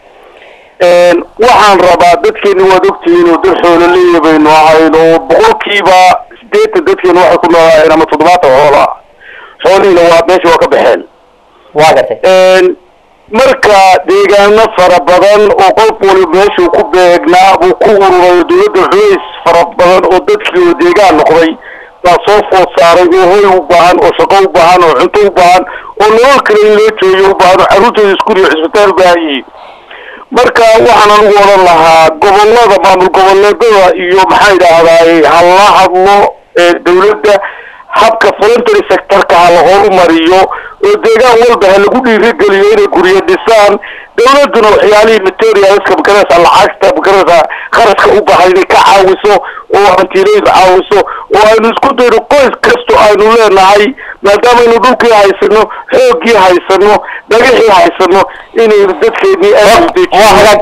een waxaan rabaa dadkeena waad ogtihiin oo dad xoolo leeyahay baynu ahayno boqolkiiba sideetan dadkeena waxay ku noolaayeen ama toddobaatan xoolo ah xoolihiina waa meesha waa ka baxeen waa gartay een marka deegaano fara badan oo qof waliba meeshuu ku beegnaa buu ku ururay dawladda culays fara badan oo dadkii oo deegaan noqday baa soo food saaray oo hoy u baahan oo shaqo u baahan oo cunto u baahan oo nolol kale in loo jooyo u baahan oo carruurtooda iskuul iyo cisbitaal u baahan yihiin marka waxaan anigu odhan lahaa gobollada maamul goboleedada iyo maxaa idhaahdaay hala hadlo dawladda habka voluntary sectorka ha la horumariyo oo deegaan walba ha lagu dhiirigeliyo inay guryo dhisaan dawladduna waxyaalihii materialska magaraysa lacagta magaraysa kharashka u baahan inay ka caawiso oo hantiilaydu caawiso oo aynu isku dayno qoys kasto aynu leenahay maadaama aynu dhulkii haysano xooggii haysano dhagaxii haysano inaynu dadkeedii aad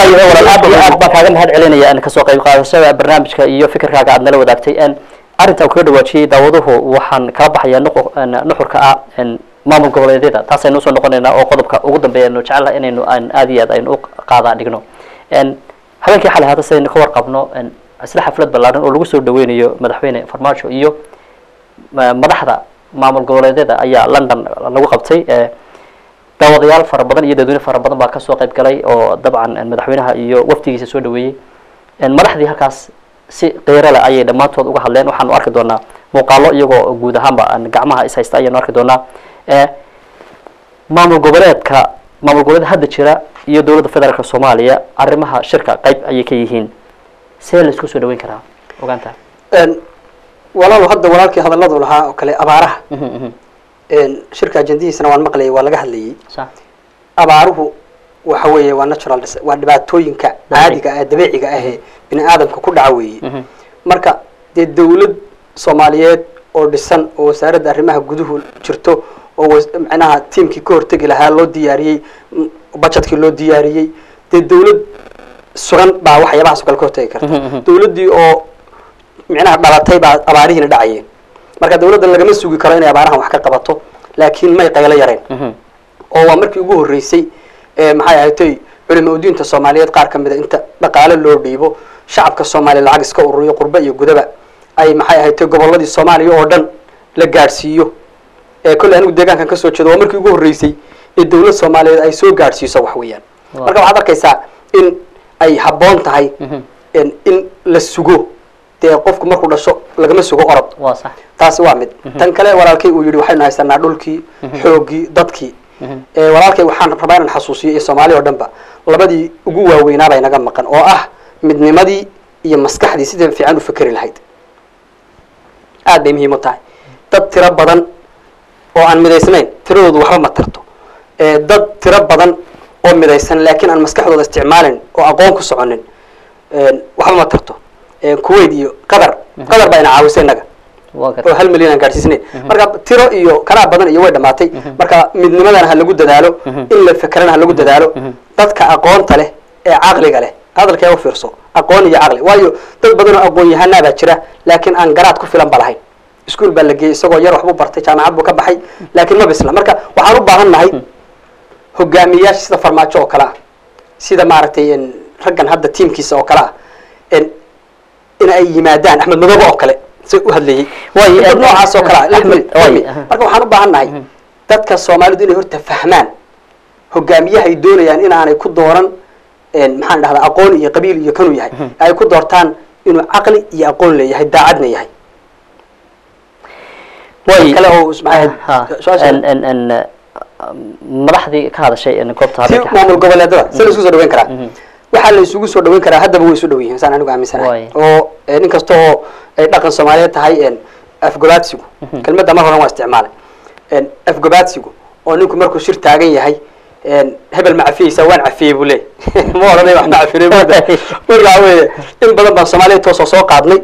aad baan kaaga mahad celinaya in kasoo qayb qaadashada barnaamijka iyo fikirkaaga aad nala wadaagtay arrinta uu kaga dhawaajiyay daawaduhu waxaan kala baxayaa nuxurka ah maamul goboleedyada taas aynu soo noqonaynaa oo qodobka ugu dambeeya aynu jecelahay inaynu aan aad iyo aad aynu u qaadaa dhigno habeenkii xalay hadda sidaynu ka warqabno isla xaflad ballaaran oo lagu soo dhaweynayo madaxweyne farmaajo iyo madaxda maamul goboleedyada ayaa London lagu qabtay daawadayaal fara badan iyo dadweyne fara badan baa ka soo qayb galay oo dabcan madaxweynaha iyo wafdigiisa soo dhaweeyay madaxdii halkaas si qeyrale ayay dhamaantood uga hadleen waxaanu arki doonaa muuqaalo iyagoo guud ahaanba aan gacmaha is haysta ayaanu arki doonaa ee maamul goboleedka maamul goboleed hadda jira iyo dawladda federaalka Soomaaliya arrimaha shirka qayb ayay ka yihiin see la isku soo dhaweyn karaa ogaanta een walaal hadda walaalkii hadaladu lahaa oo kale abaaraha een shirka ajandihiisana waan maqlay waa laga hadlayay sax abaaruhu waxa weeye waa natural waa dhibaatooyinka caadiga ah dabiiciga ah ee bini aadamka ku dhaca weeye marka dee dawlad Soomaaliyeed oo dhisan oo wasaaradda arrimaha guduhu jirto oo macnaha tiimkii ka hortegi lahaa loo diyaariyey budgetkii loo diyaariyey dee dawlad sugan baa waxyaabahaas oo kale ka hortegi karta dawladdii oo macnaha dhalatay baa abaarihiina dhacayeen marka dawladda lagama sugi karo inay abaarahan wax ka qabato laakiin may qaylo yareen oo waa markii ugu horreysay maxay ahayd culimo diinta Soomaaliyeed qaar ka mid ah inta dhaqaale loo dhiibo shacabka Soomaaliyeed lacag iska ururiyo qurba iyo gudaba ay maxay ahayd gobolladii Soomaaliya oo dhan la gaarsiiyo ee kulli anigu deegaankan ka soo jeedo waa markii ugu horreysay ee dawladda Soomaaliyeed ay soo gaarsiiso wax weeyaan marka waxaad arkaysaa in ay habboon tahay in la sugo dee qofku markuu dhasho lagama sugo orod waa sax taasi waa mid tan kale walaalkay uu yiri waxaynu haysanaa dhulkii xoogii dadkii ee walaalkay waxaan rabaa inaan xasuusiyo Soomaaliya oo dhanba labadii ugu waaweynaa bay naga maqan oo ah midnimadii iyo maskaxdii sidii fiican u fikri lahayd aad bay muhiim u tahay dad tiro badan oo aan midaysnayn tiradoodu waxba ma tarto ee dad tiro badan oo midaysan laakiin aan maskaxdooda isticmaalin oo aqoon ku soconin ee waxba ma tarto ee Kuwait iyo Qatar Qatar bayna caawisay naga oo hal milyan aan gaarsiisnay marka tiro iyo kala badan iyo way dhamaatay marka midnimadan ha lagu dadaalo in la fikrana ha lagu dadaalo dadka aqoonta leh ee aqliga leh hadalka u fiirso aqoon iyo aqli waayo dad badan oo aqoon yahanada jira laakiin aan garaad ku filan balahayn iskuul baa la geeyay isagoo yar wax buu bartay jaamacad buu ka baxay laakiin ma bisla marka waxaan u baahannahay hogaamiyayaasha sida farmaajo oo kala sida maaragtay raggan hadda tiimkiisa oo kala in in ay yimaadaan Axmed Madoobe oo kale si u hadlayay way noocaas oo kala marka waxaan u baahannahay dadka Soomaalidu inay horta fahmaan hogaamiyaha ay doonayaan in aanay ku dooran een maxaan dhahdaa aqoon iyo qabiil iyo kanu yahay ay ku doortaan inuu aqli iyo aqoon leeyahay daacadna yahay way kala oo ismaaciil en en en madaxdii ka hadashay in goobta hadalka maamul goboleedada si la isku soo dhaweyn karaa waxa la isugu soo dhaweyn karaa haddaba way isu dhaw yihiin saan anigu aaminsanahay oo in kasta oo ay dhaqan Soomaaliyeed tahay in afgobaadsigu kelmadda mar hore waa isticmaalay in afgobaadsigu oo ninku markuu shir taagan yahay in hebel ma cafiyaysa waan cafiyay buu leeyahay ma oranay wax ma cafiyay marka weeye in badan baan Soomaaliyeed toos soo qaadnay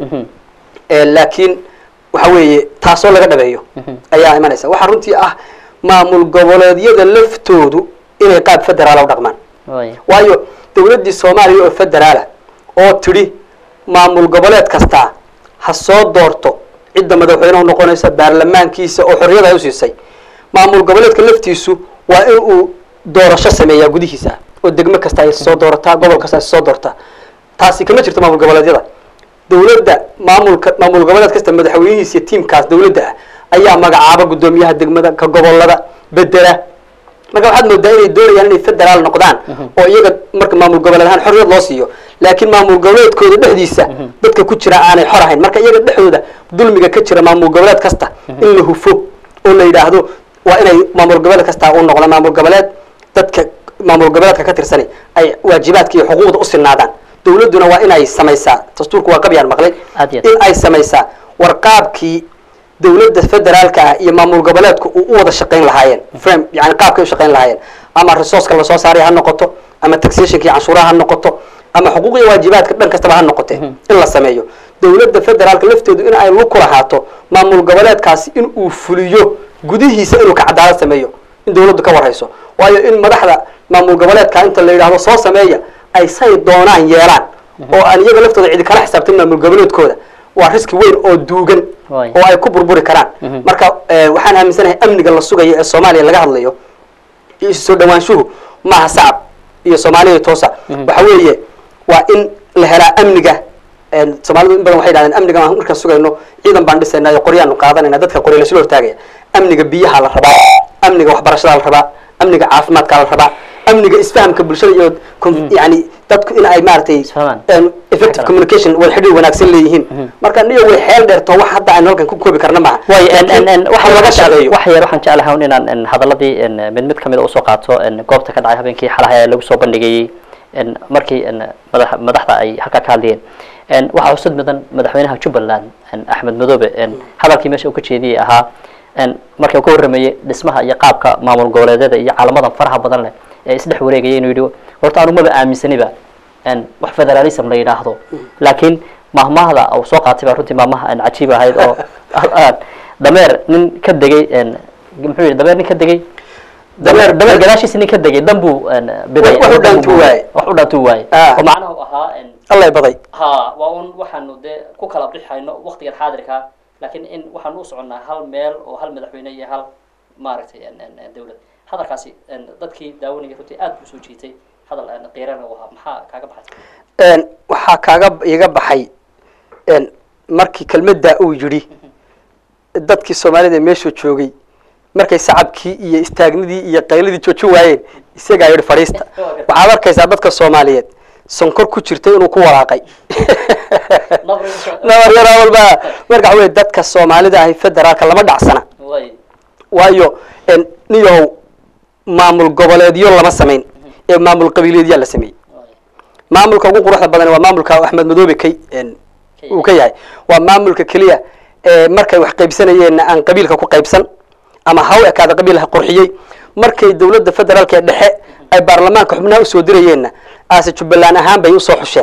ee laakiin waxa weeye taasoo laga dhabeeyo ayaa imanaysa waxa runtii ah maamul goboleedyada laftoodu inay qaab federaal u dhaqmaan waayo dawladda Soomaaliya oo federaal oo tiri maamul goboleed kasta ha soo doorto cid madaxweyne noqonaysa baarlamaankiisa oo xorriyad ay u siisay maamul goboleedka laftiisu waa in uu doorasho sameeyaa gudihiisa oo degmo kasta ay soo doorataa gobol kasta ay soo doortaa taasi kama jirto maamul goboleedyada dawladda maamulka maamul goboleed kasta madaxweynihiisa iyo tiimkaas dawladda ayaa magacaaba gudoomiyaha degmada ka gobolada bedela marka waxaad moodaa inay doonayaan inay federaal noqdaan oo iyaga marka maamul goboleed ahaan xorriyad loo siiyo laakiin maamul goboleedkooda dhexdiisa dadka ku jira aanay xor ahayn marka iyaga dhexdooda dulmiga ka jira maamul goboleed kasta in la hufo oo la yiraahdo waa inay maamul goboleed kasta uu noqdo maamul goboleed dadka maamul goboleedka ka tirsan ay waajibaadka iyo xuquuqda u sinaadaan dawladuna waa inay samaysaa dastuurku waa qabyaan maqlay in ay samaysaa warqaabkii dawladda federaalka iyo maamul goboleedku u wada shaqeyn lahaayeen frame yani qaabkay u shaqeyn lahaayeen ama resource la soo saaray ha noqoto ama taxation ki canshuuraha ha noqoto ama xuquuqda waajibaadka dhan kasta ha noqote in la sameeyo dawladda federaalka lafteedu in ay ku lahaato maamul goboleedkaasi in uu fuliyo gudihiisa inuu ka cadaalad sameeyo in dawladdu ka warhayso waayo in madaxda maamul goboleedka inta la yiraahdo soo sameeya ay say doonaan yeelaan oo aan iyaga laftooda cid kala xisaabtan maamul goboleedkooda waa riski weyn oo duugan oo ay ku burburi karaan marka waxaan aaminsanahay amniga la sugayo ee Soomaaliya laga hadlayo iyo soo dhawaanshuhu ma sacab iyo Soomaaliya toosa waxa weeye waa in la helaa amniga een Soomaalidu in badan waxay yiraahdeen amniga marka sugayno ciidan baan dhisaynaa iyo qoryaanu qaadanayna dadka qoryo la soo hortaagaya amniga biyaha la rabaa amniga waxbarashada la rabaa amniga caafimaadka la rabaa amniga isfahamka bulshada iyo yani dadku in ay maartay effective communication wada xidhiidh wanaagsan leeyihiin marka niyo way xeel dheerto wax hadda aan halkan ku koobi karna ma way en en waxa laga shaqeeyo wax yar waxaan jeclahay inaan hadaladii mid mid kamid ah oo soo qaato goobta ka dhacay habeenkii xalaha ee lagu soo bandhigay markii madaxda ay halka ka hadlayeen waxa usad midan madaxweynaha Jubbaland Axmed Madoobe hadalkii meesha uu ka jeediyay ahaa markii uu ka warramayay dhismaha iyo qaabka maamul goboleedyada iyo calaamadan faraha badan leh ee isdhex wareegayay inuu yidhi horta aanu ma aaminsaniba ان wax federalism la yiraahdo laakiin mahmahda oo soo qaatay runtii mahmaha aan cajiib ahayd oo dameer nin ka degay muxuu yidhi dameer nin ka degay dameer dameer gadaashiisa nin ka degay danbuu biday wax u dhaantuu waaye wax u dhaantuu waaye oo macnaha u ahaa allay baday ha waa un waxaanu dee ku kala bixayno waqtigan xaadirka laakiin in waxaanu u soconnaa hal meel oo hal madaxweyne iyo hal maaragtay dawlad hadalkaasi dadkii daawanaya runtii aad buu soo jiitay hadal qiirana u ahaa maxaa kaaga baxay waxaa kaaga iga baxay markii kelmadda uu yidhi dadkii soomaalida ee meeshuu joogay markay sacabkii iyo istaagnidii iyo qayladii joojin waayeen isagaa yidhi fadhiista waxaad arkaysaa dadka soomaaliyeed sonkor ku jirtay inuu ku walaaqay nabar yaraa walba marka waxa weye dadka soomaalida ahi federaalka lama dhacsana waayo niyow maamul goboleedyo lama samayn ee maamul qabiileedyaa la sameeyey maamulka ugu quruxda badan waa maamulka axmed madoobe kay uu ka yahay waa maamulka keliya ee markay wax qaybsanayeen aan qabiilka ku qaybsan ama haw ekaada qabiilha qurxiyey markay dawladda federaalka ee dhexe ay baarlamaanka xubnaha usoo dirayeenna aase jubbaland ahaan bay usoo xusheen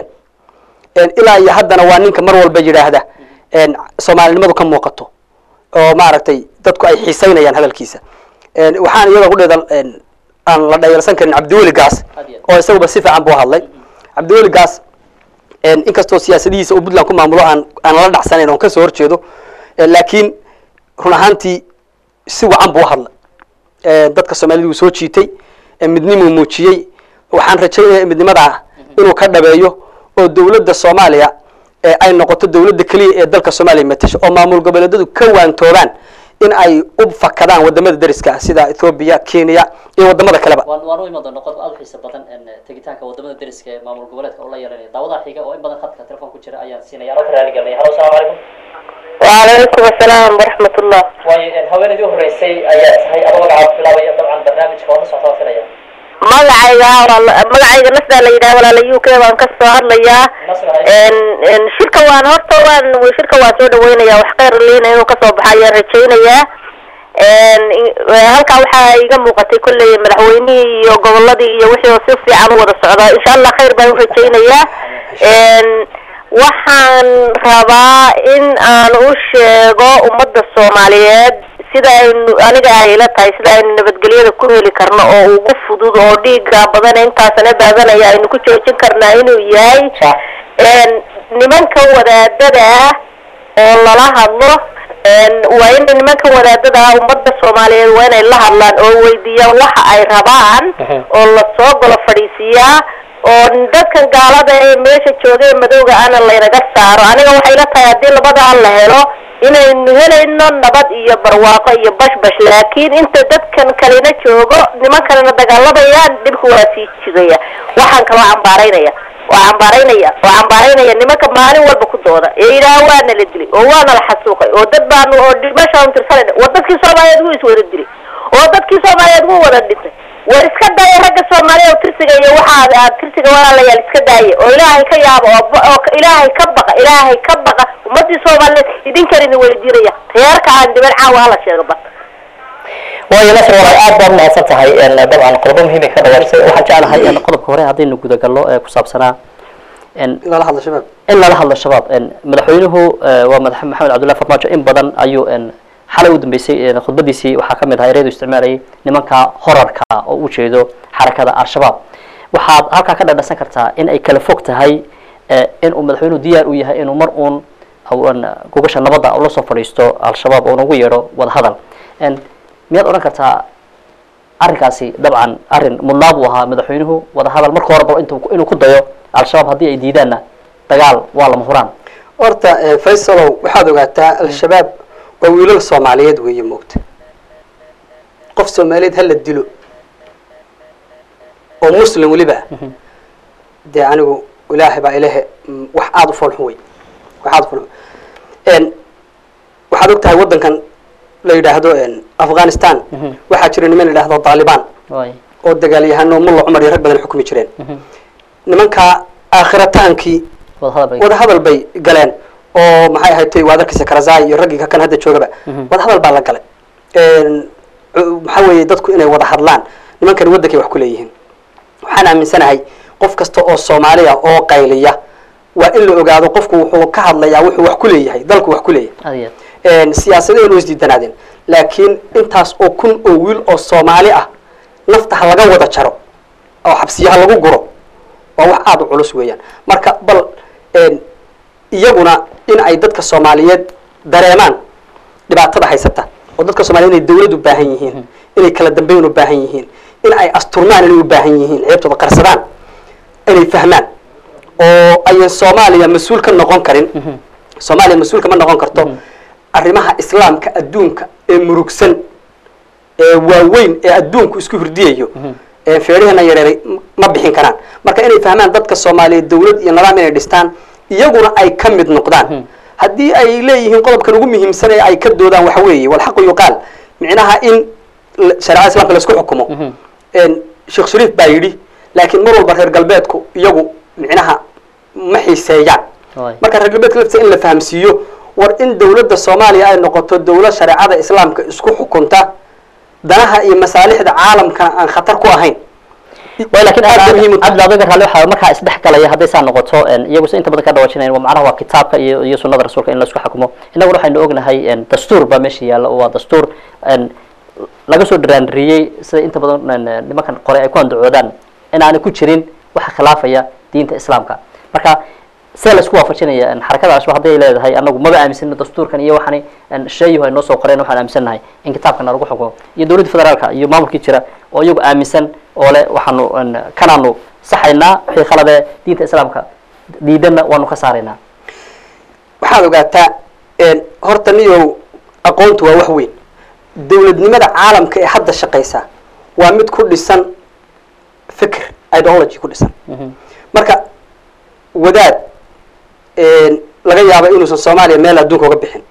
ilaa iyo haddana waa ninka mar walba yidhaahda soomaalinimadu ka muuqato oo maaragtay dadku ay xiisaynayaan hadalkiisa waxaan iyada ku dheeda aan la dhayalsan karin cabdiweli gaas oo isaguba si fiican buu hadlay cabdiweli gaas inkastoo siyaasadihiisa uu puntland ku maamulo aan aan la dhacsanayn oon kasoo horjeedo laakiin run ahaantii si wacan buu hadlay dadka soomaalida uu soo jiitay midnimuu muujiyey waxaan rajaynaya midnimadaa inuu ka dhabeeyo oo dawladda soomaaliya ay noqoto dawladda keliya ee dalka soomaaliya matasho oo maamul goboleedyadu ka waantoobaan in ay u fakadaan wadamada dariska ah sida Ethiopia, Kenya iyo wadamada kaleba waan u imaado noqod aad xiisa badan in tagitaanka wadamada dariska ee maamul goboleedka oo la yeelanay daawada xiga oo in badan khadka telefoon ku jira ayaan siinaya oo raali galnay halo salaamu calaykum wa alaykum asalaam waraxmatullah way haweenadii u horeysay ayaa tahay adoo magacaad bilaabay dabcan barnaamijka oo socdo filaya magacayga magacayga nasda la yiraahdo walaal U K waan ka soo hadlayaa een shirka waan horta waan shirka waan soo dhaweynaya wax qeyr leena inuu ka soo baxayo rajaynaya een halka waxa iga muuqatay kulay madaxweynihii iyo goboladii iyo wixii si fiican u wada socda insha Allah kheyr baan u rajaynaya een waxaan rabaa in aan u sheego ummadda Soomaaliyeed sida aniga ay la tahay sida ay nabadgelyada ku heli karno oo ugu fudud oo dhiiga badan intaasna baadanaya aynu ku joojin karnaa inuu yahay een nimanka wadaadada oo lala hadlo een waa in nimanka wadaadada ummadda Soomaaliyeed waa inay la hadlaan oo weydiiyaan waxa ay rabaan oo la soo galo fadhiisiyaa oo dadkan gaalada ee meesha joogay madowga ana la inaga saaro aniga waxay la tahay hadii labada aan la helo inaynu helayno nabad iyo barwaaqo iyo bashbash laakiin inta dadkan kalena joogo nimankan dagaalamayaan dhibku waa sii jigaya waxaan kala cambaaraynaya waa cambaaraynaya waa cambaaraynaya nimanka maalin walba ku dooda ee ilaa waana la dilay oo waana la xasuuqay oo dad baan oo dhimasho aan tirsanay wadadkii Soomaaliyeed uu is wada dilay oo dadkii Soomaaliyeed uu wada dhintay ورسكت داية رجع الصومالية وترسج يوحى ترسج ولا لا يرسكت داية وإلهي كياب أو إلهي كبقة إلهي كبقة ومدي صومالية يدين كريني ولديرية تيارك عند برعة ولا شيء ربط waayo la soo waray aad baan mahadsan tahay in dabcan qodobbo muhiim ah ka dhawarsay waxaan jeclahay in qodobka hore hadii uu guda galo ee ku saabsanaa in la hadlo shabaab in la hadlo shabaab in madaxweynuhu waa madax maxamed cabdullaahi farmaajo in badan ayuu in xalay u dambeysay khudbadiisii waxaa kamid ahaa ereyadu isticmaalayay nimanka horarka oo u jeedo xarakada al-shabaab waxaad halkaa ka dhadhasan kartaa in ay kala fog tahay in uu madaxweynuhu diyaar u yahay inuu mar uun gogasha nabadda ula soo fadhiisto al-shabaab oo ugu yeedho wada hadal miyaad odhan kartaa arrinkaasi dabcan arrin mudnaa buu ahaa madaxweynuhu wada hadal marka hore bal intuu inuu ku dayo al-shabaab haddii ay diidaanna dagaal waa lama huraan horta faysalow waxaad ogaataa al-shabaab waa wiilal soomaaliyeed weeye moogta qof soomaaliyeed hala dilo oo muslim weliba dee anigu ilaahay baa ilahe wax aada u foolxun wey wax aada u foolxun waxaad og tahay waddankan la yidhaahdo afghanistan waxaa jira niman la yidhaahdo taliban oo dagaalyahano mulla cumar iyo rag badan xukumi jireen nimanka aakhiratahankii wada hadal bay galeen oo maxay ahayd waad arkaysa karazai iyo raggii kan hadda joogaba wada hadal baa la galay maxaa weeye dadku inay wada hadlaan nimankan waddankay wax ku leeyihiin waxaan aaminsanahay qof kasta oo soomaaliya oo qayliya وإن لو قاعد قفكو وكهض ليا وحو وحكولي هاي ذلك وحكولي سياسة نوزدي دنادين لكن انتاس او كن او ويل او صومالي اه نفتح لغا ودا جارو او حبسيها لغو غرو waa wax aad u culus weeyaan marka bal een iyaguna in ay dadka Soomaaliyeed dareemaan dhibaatada haysata oo dadka Soomaaliyeed ay dawladdu baahan yihiin inay kala dambeyn u baahan yihiin in ay asturmaan inay u baahan yihiin ceebtooda qarsadaan inay fahmaan oo ay Soomaaliya mas'uul ka noqon karin Soomaaliya mas'uul ka ma noqon karto arrimaha islaamka adduunka ee murugsan ee waaweyn ee adduunku isku hurdiyayo ee feerihana yareeray ma bixin karaan marka inay fahmaan dadka Soomaaliyeed dawlad iyo nidaam inay dhistaan iyaguna ay ka mid noqdaan haddii ay leeyihiin qodobkan ugu muhiimsan ee ay ka doodaan waxa weeye wal xaq yuqaal micnaha in shariicada islaamka la isku xukumo een Sheekh Shariif baa yiri laakiin mar walba reer galbeedku iyagu micnaha ma xiiseeyaan marka reer galbeedka laftiisa in la fahamsiiyo war in dawladda Soomaaliya ay noqoto dawlad shariicada islaamka isku xukunta danaha iyo masaalixda caalamka aan khatar ku ahayn ولكن عبد الله غير هلو حاول marka isdhex galaya haday saa noqoto een iyagu inta badan ka dhawaajinayeen waa macnaha waa kitaabka iyo iyo sunnada rasuulka in la isku xukumo inagu waxaynu ognahay een dastuur ba meesha yaala oo waa dastuur een laga soo dhiraanriyay sida inta badan nimankan qoray ay ku andacoodaan in aan ku jirin waxa khilaafaya diinta islaamka marka sida la isku waafajinaya in xarakadaas haday leedahay anagu ma aaminsan dastuurkan iyo waxani in sheeyo ay noo soo qoreen waxaan aaminsanahay in kitaabkan lagu xukumo iyo dawladda federaalka iyo maamulkii jira oo iyagu aaminsan oo le waxaanu kanaanu saxaynaa wixii khalad ee diinta islaamka diidana waanu ka saaraynaa waxaad ogaataa een horta niyow aqoontu waa wax weyn dawladnimada caalamka ee hadda shaqeysa waa mid ku dhisan fikir ideology ku dhisan marka wadaad een laga yaabo inuu Soomaaliya meel adduunka uga bixin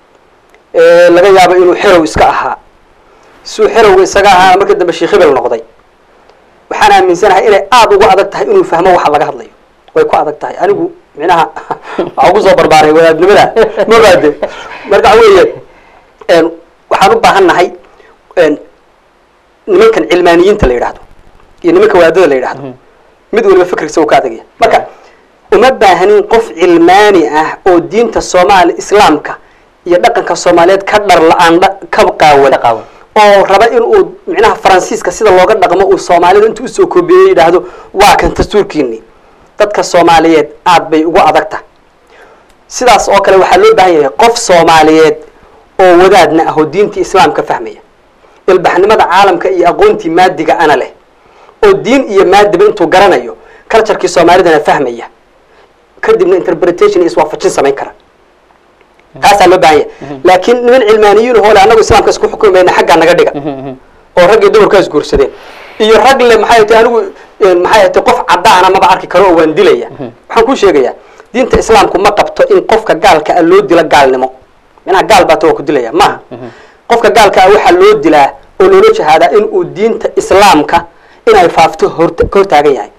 ee laga yaabo inuu xerow iska ahaa suu xerow isaga ahaa markii dambe Sheekh Hebel noqday waxaan aaminsanahay inay aad ugu adag tahay inuu fahmo waxa laga hadlayo way ku adag tahay anigu micnaha ugu soo barbaaray wadaadnimada ma baade marka weeye een waxaan u baahanahay een nimankan cilmaaniyiinta la yiraahdo iyo nimanka wadaadada la yiraahdo mid waliba fikirkiisa uu ka adagaya marka uma baahanin qof cilmaani ah oo diinta Soomaali islaamka iyo dhaqanka Soomaaliyeed ka dhar la'aan ka qaawan oo raba in uu micnaha Faransiiska sida looga dhaqmo uu Soomaalida intuu soo koobiyay yiraahdo waa kan dastuurkiini dadka Soomaaliyeed aad bay ugu adagta sidaas oo kale waxa loo baahan yahay qof Soomaaliyeed oo wadaadna ah oo diinta islaamka fahmaya ilbaxnimada caalamka iyo aqoonti maadiga ana leh oo diin iyo maadiba intuu garanayo culture-kii Soomaalidana fahmaya kadibna interpretation is waafajin sameyn kara taasa loo baahan yahay laakiin niman cilmaaniyiin oo anagu islaamka isku xukumayna xagga naga dhiga oo rag iyo dumarka is guursadeen iyo rag le maxay tahay anigu maxay tahay qof cadaan ama arki karo oo waan dilaya waxaan ku sheegayaa diinta islaamku ma qabto in qofka gaalka ah loo dilo gaalnimo mina gaal baa ku dilaya ma qofka gaalka ah waxa loo dilaa oo loo jahada in uu diinta islaamka in ay faafto hor taagan yahay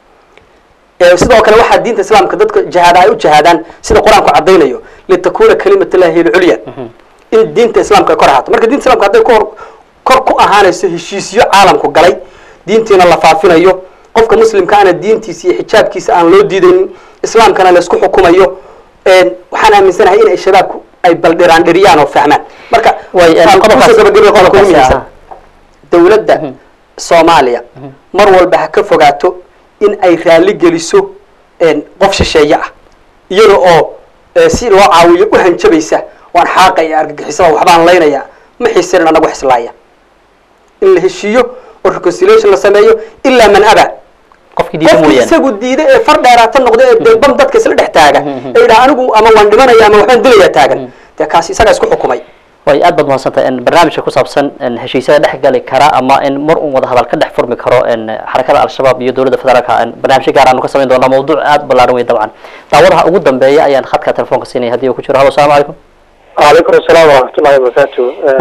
ee sidoo kale waxa diinta islaamka dadka jihada ay u jihadaan sida quraanku cadeynayo litakuna kalimatullahi al-ulya in diinta islaamka kor ahaato marka diinta islaamka haday kor kor ku ahaanayso heshiisyo caalamku galay diintiina la faafinayo qofka muslimka ana diintiisa iyo xijaabkiisa aan loo diidaynin islaamkana la isku xukumayo een waxaan aaminsanahay in ay shabaabku ay baldhiraan dhiriyaan oo fahmaan marka way qodobkaas gabagabay qodobka muhiimsan dawladda Soomaaliya mar walba ha ka fogaato in ay raali geliso een qof shisheeye ah iyadoo oo si loo caawiyo u hanjabaysa waan xaaqay argagixisada waxbaan leeynaya ma xiisan anagu xislaaya in la heshiyo oo reconciliation la sameeyo illa man aba qofkii diiday mooyaan isagu diiday ee far dheeraatan noqday ee bam dadka isla dhex taaga ee ila anigu ama waan dhimanaya ama waxaan dilaya taagan taa kaasi isaga isku xukumay way aad bad mahadsantahay in barnaamijka ku saabsan in heshiisyada dhex gali kara ama in mar uu wada hadal ka dhex furmi karo in xarakada al-shabaab iyo dawladda federaalka in barnaamij gaar ah ka sameyn doona mowduuc aad ballaaran way dabcan daawadaha ugu dambeeya ayaan khadka telefoonka siinay hadii uu ku jiro halo assalaamu calaykum وعليكم السلام ورحمة الله وبركاته.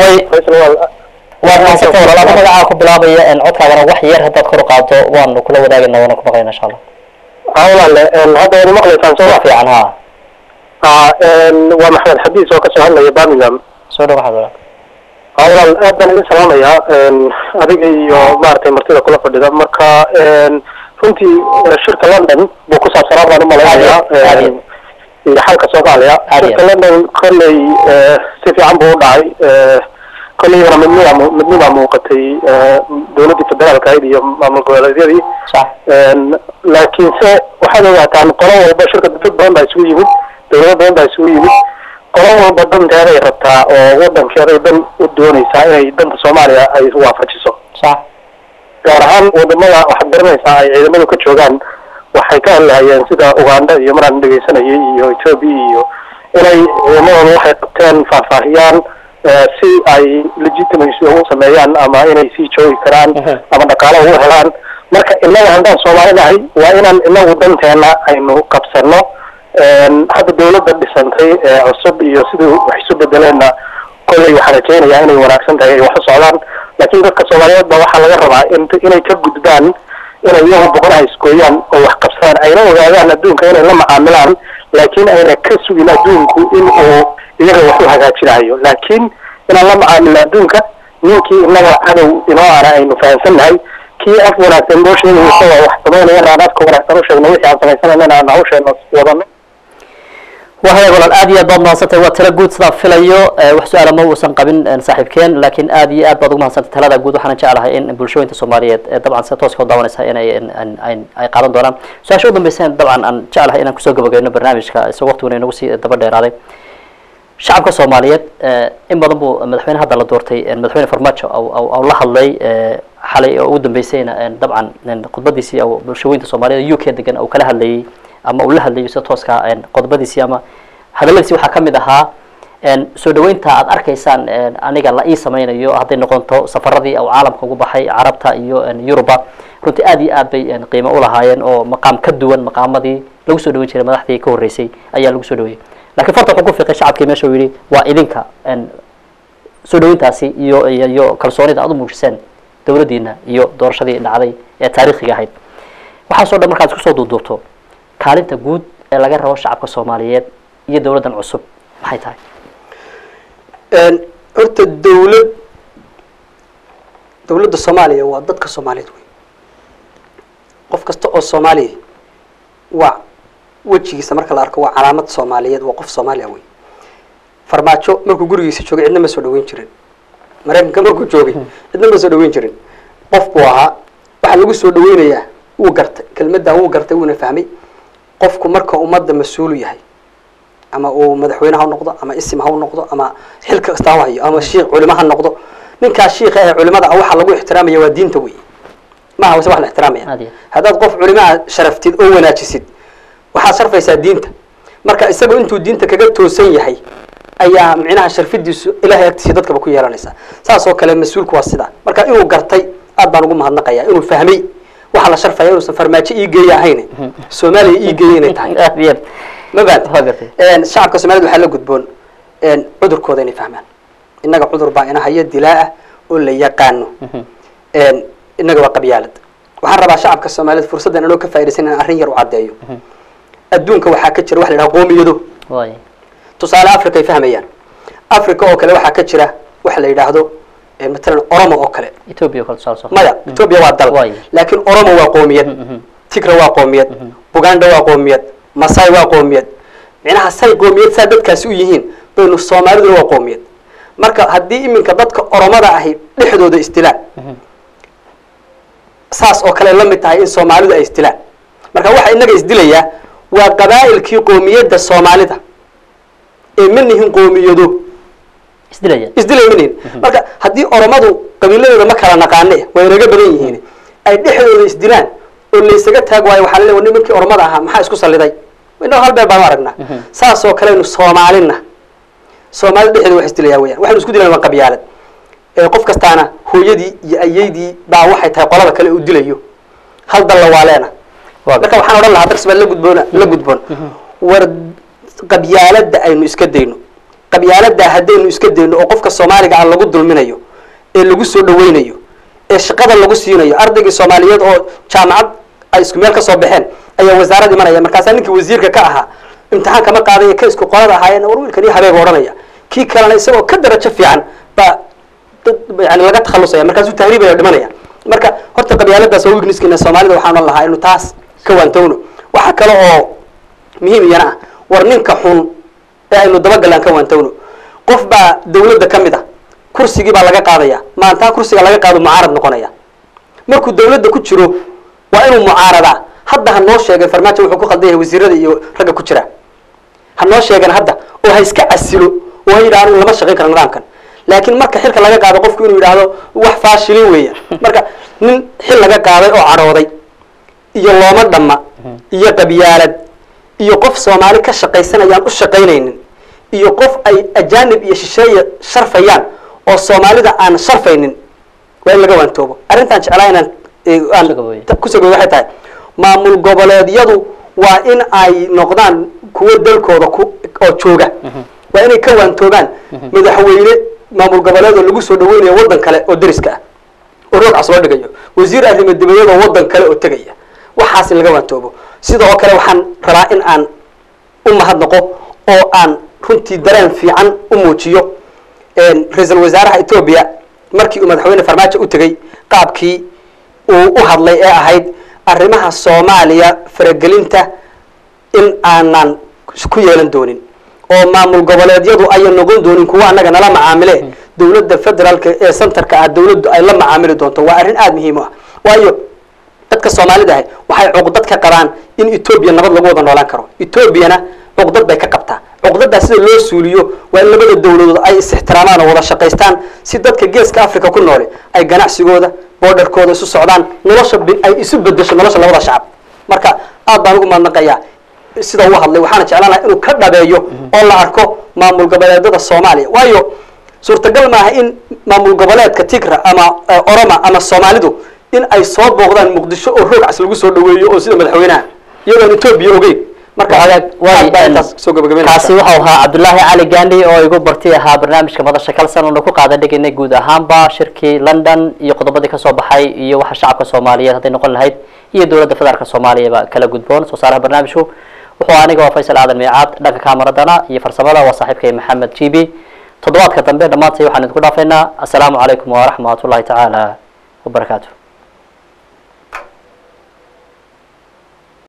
waa maasanta walaalaha magaca ku bilaabaya in codkaadana wax yar hadaad kor u qaado waanu kula wadaagayna waana ku maqlaynaa insha Allah awlan hadda ina maqlaysaan soo fiican ha ah waa maxamed xadiis oo ka soo hadlaya Birmingham soo dhawaad walaal awlan aad baan idin salaamayaa adiga iyo maartay martida kula fadhida marka runtii shirka london buu ku saabsanaa baan u malaynayaa iyo xalka soomaaliya shirka london kolley si fiican buu u dhacay kolleyna midnima midnima muuqatay dowladdii federaalka ahayd iyo maamul goboleedyadii laakiinse waxaad ogaataan qolo walba shirka dad badan baa isugu yimid dowlado badan baa isugu yimid qolo walba danteeday rabtaa oo wadankeeday dan u doonaysaa inay danta soomaaliya ay waafajiso gaar ahaan wadamada waxaad garanaysaa ay ciidamadu ka joogaan waxay ka hadlahayeen sida uganda iyo maraan dhegeysanayay iyo ethiopia iyo inay ciidamadooda waxay qabteen faahfaahiyaan si ay legitimacy ugu sameeyaan ama inay sii joogi karaan ama dhaqaalo ugu helaan marka inaga haddaan soomaali nahay waa inaan inagu danteena aynu qabsano hadda dawladda dhisantay cusub iyo sidii wax isu bedeleenna kolley waxaan rajaynayaa inay wanaagsan tahay ay wax u socdaan laakiin dadka soomaaliyeed ba waxaa laga rabaa inay ka gudbaan inay iyagu boqonaha iskooyaan oo wax qabsadaan ayna ogaadaan adduunka inay la macaamilaan laakiin ayna ka sugin adduunku in uu iyaga wax u hagaajinayo laakiin inaan la macaamilno adduunka ninkii inaga cadow inoo ana aynu fahamsannahay kii af wanaagsan noo sheegay isagoo wax samaynayana aan afka wanaagsan u sheegno wixii aan samaysanayna aan hawsheena wadano وهي ولا الآدية ضد ما سنت وتلقود صدا فيليو وحسؤال ما وصل قبل صاحب كان لكن آدية آد بعض ما سنت ثلاثة جود وحنا نشعلها إن بلشوين الصومالية طبعا ستوس كود داون إسها إن إن إن أي قارن دوران سأل شو ضم بسين طبعا أن نشعلها إن كسوق بقى برنامج كسوقت وين نوصي دبر دير هذا شعب الصومالية إن بضمو مدحين هذا لدورتي مدحين فرماتشو أو أو أو الله الله حالي ودم بسين طبعا قطب ديسي أو بلشوين الصومالية يوكي دقن أو كلها اللي ama uu la hadlayo si tooska ah qodobadiisii ama hadaladiisii waxa kamid ahaa een soo dhaweynta aad arkaysaan aniga la ii sameeynayo haday noqonto safaradii oo caalamka ugu baxay Carabta iyo Yuruba runtii aad iyo aad bay qiimo u lahaayeen oo maqaam ka duwan maqaamadii lagu soo dhaweyn jiray madaxdii ka horeysay ayaa lagu soo dhaweeyay laakiin farta ku fiiqay shacabkii meesha uu yiri waa idinka een soo dhaweyntaasi iyo iyo kalsoonida aad u muujiseen dawladdiina iyo doorashadii dhacday ee taariikhiga ahayd waxa soo dhamarkaad isku soo duuduubto kaalinta guud ee laga rabo shacabka Soomaaliyeed iyo dawladdan cusub maxay tahay een horta dawlad dawladda Soomaaliya waa dadka Soomaaliyeed way qof kasta oo Soomaali waa wajigiisa marka la arko waa calaamad Soomaaliyeed waa qof Soomaali ah way farmaajo markuu gurigiisa joogay cidna ma soo dhaweyn jirin Mareykanka markuu joogay cidna ma soo dhaweyn jirin qof buu ahaa waxa lagu soo dhaweynayaa uu gartay kelmadda uu gartay uu fahmay qofku marka ummadda mas'uul yahay ama uu madaxweynaha noqdo ama ism ha noqdo ama xilka kasta ha hayo ama sheekh culimaha noqdo ninka sheekha ee culimada waxa lagu ixtiraamayaa waa diinta weey ma aha wax la ixtiraamaya hadaad qof culimaa sharaftid oo wanaajisid waxa sharfaysaa diinta marka isagu intuu diinta kaga toosan yahay ayaa micnaha sharfidiisu ilaahay agtiisa dadka ku yeelanaysa saas oo kale mas'uulku waa sida marka inuu gartay aad baan ugu mahadnaqayaa inuu fahmay waxa la sharfaya inuu farmaajo ii geeyahayn Soomaaliya ii geeyeen tahay ma baad een shacabka Soomaaliyeed waxa la gudboon een cudurkooda inay fahmaan inaga cudur baa ina haya dilaa oo la yaqaano een inaga waa qabyaalad waxaan rabaa shacabka Soomaaliyeed fursadan inuu ka faa'iideysan arrin yar u cadeeyo adduunka waxa ka jira wax la yiraahdo qoomiyado way tusaale Afrika ay fahmayaan Afrika oo kale waxa ka jira wax la yiraahdo مثلا أورمو أكله إثيوبيا كل صار صح ما يا إثيوبيا وادل لكن أورمو وقومية تكرا وقومية بوغاندا وقومية ماساي وقومية يعني هساي قومية سادت كسويين بين الصومال وقومية مركا هدي من كبدك أورمدا أهي لحدود استيلاء ساس أكله لما تهاي الصومال ده استيلاء مركا واحد إنك استيلاء وقبائل كي قومية ده الصومال ده منهم قومية دو isdilaya isdilay mineen marka hadii oromadu qabiiladooda ma kala naqaanay way naga badan yihiin ay dhexdooda isdilaan oo la isaga taag waayo waxa la leeyahay nimankii oromada ahaa maxaa isku saliday inoo hal baa baan aragnaa saas oo kale inuu Soomaalina Soomaali dhexdooda wax isdilaya weeyaan waxaan isku dilaan qabyaalad ee qof kastaana hooyadii iyo ayeydii baa waxay tahay qolada kale u dilayo hal dal la waaleena marka waxaan oran lahaa darsi la gudboona la gudboon war qabyaalada aynu iska deyno qabyaalada hadaynu iska deeyno oo qofka Soomaaliga aan lagu dulminayo ee lagu soo dhaweynayo ee shaqada lagu siinayo ardayga Soomaaliyeed oo jaamacad ay isku meel ka soo baxeen ayaa wasaaradda imanaya markaas ninkii wasiirka ka ahaa imtixaan kama qaaday ka isku qolada ahaayeen war wiilkani habeeg oranaya kii kalena isagoo ka darajo fiican ba yani laga takhalusaya markaas uu tahriibaya dhimanaya marka horta qabyaaladaas oo weaknesskina Soomaalida waxaan lahaa inuu taas ka waantowno waxa kale oo muhiim yana war ninka xun ee aynu daba galaan ka waantowno qof baa dawladda kamid ah kursigii baa laga qaadaya maanta kursiga laga qaado mucaarad noqonaya markuu dawladda ku jiro waa inuu mucaarada hadda ha noo sheegay farmaajo wuxuu ku qaldan yahay wasiirada iyo ragga ku jira ha noo sheegan hadda oo ha iska casilo oo ha yiraahdo lama shaqeyn karo nidaamkan laakiin marka xilka laga qaado qofku inuu yiraahdo wax faashilin weeyaan marka nin xil laga qaaday oo carooday iyo looma dhama iyo qabyaalad iyo qof Soomaali ka shaqeysanayaan u shaqeynaynin iyo qof ay ajaanib iyo shisheeye sharfayaan oo Soomaalida aan sharfaynin waa in laga waantoobo arrintan jeclaayna aan ku soo waxay tahay maamul goboleedyadu waa in ay noqdaan kuwa dalkooda oo jooga waa inay ka waantoobaan madaxweyne maamul goboleed oo lagu soo dhaweynayo wadan kale oo dariska ah oo roog casoo dhigayo wasiir arrimo dibadda oo wadan kale oo tagaya waxaas laga waantoobo sidoo kale waxaan rabaa in aan u mahadnaqo oo aan runtii dareen fiican u muujiyo een ra'iisul wasaaraha Ethiopia markii uu madaxweyne farmaajo u tagay qaabkii uu u hadlay ee ahayd arrimaha Soomaaliya faragelinta in aanan ku yeelan doonin oo maamul goboleedyadu ay noqon doonin kuwa anaga nala macaamile dawladda federaalka ee centerka ah dawladdu ay la macaamili doonto waa arrin aad muhiim ah waayo dadka Soomaalida ah waxay cuqdad ka qabaan in Ethiopia nabad lagu wada noolaan karo Ethiopiana cuqdad bay ka qabtaa cuqdadaas sida loo suuliyo waa in labada dawladood ay is ixtiraamaan oo wada shaqeystaan si dadka geeska Afrika ku nool ay ganacsigooda borderkooda isu socdaan nolosha ay isu bedesho nolosha labada shacab marka aad baan ugu mahadnaqayaa sida uu hadlay waxaan jeclaanahay inuu ka dhabeeyo oo la arko maamul goboleedyada Soomaaliya waayo suurtagal ma aha in maamul goboleedka Tigra ama Oroma ama Soomaalidu in ay soo booqdaan Muqdisho oo roog cas lagu soo dhaweeyo oo sida madaxweynaha iyadoo Ethiopia ogey marka way soo gabagabeynaa kaasi waxa uu ahaa Cabdullaahi Cali Gandhi oo igu bartay ahaa barnaamijka madasha kalsan oo ku qaadan dhignay guud ahaanba shirkii London iyo qodobadii ka soo baxay iyo waxa shacabka Soomaaliyeed haday noqon lahayd iyo dawladda federaalka Soomaaliya kala gudboon soo saaraha barnaamijku wuxuu aniga waa Faysal Aadan Miicaad dhanka kaameradana iyo farsamada waa saaxiibkay Maxamed Jibi toddobaadka dambe dhamaantay waxaan idinku dhaafaynaa assalaamu calaykum wa rahmatullahi ta'ala wa barakaatuh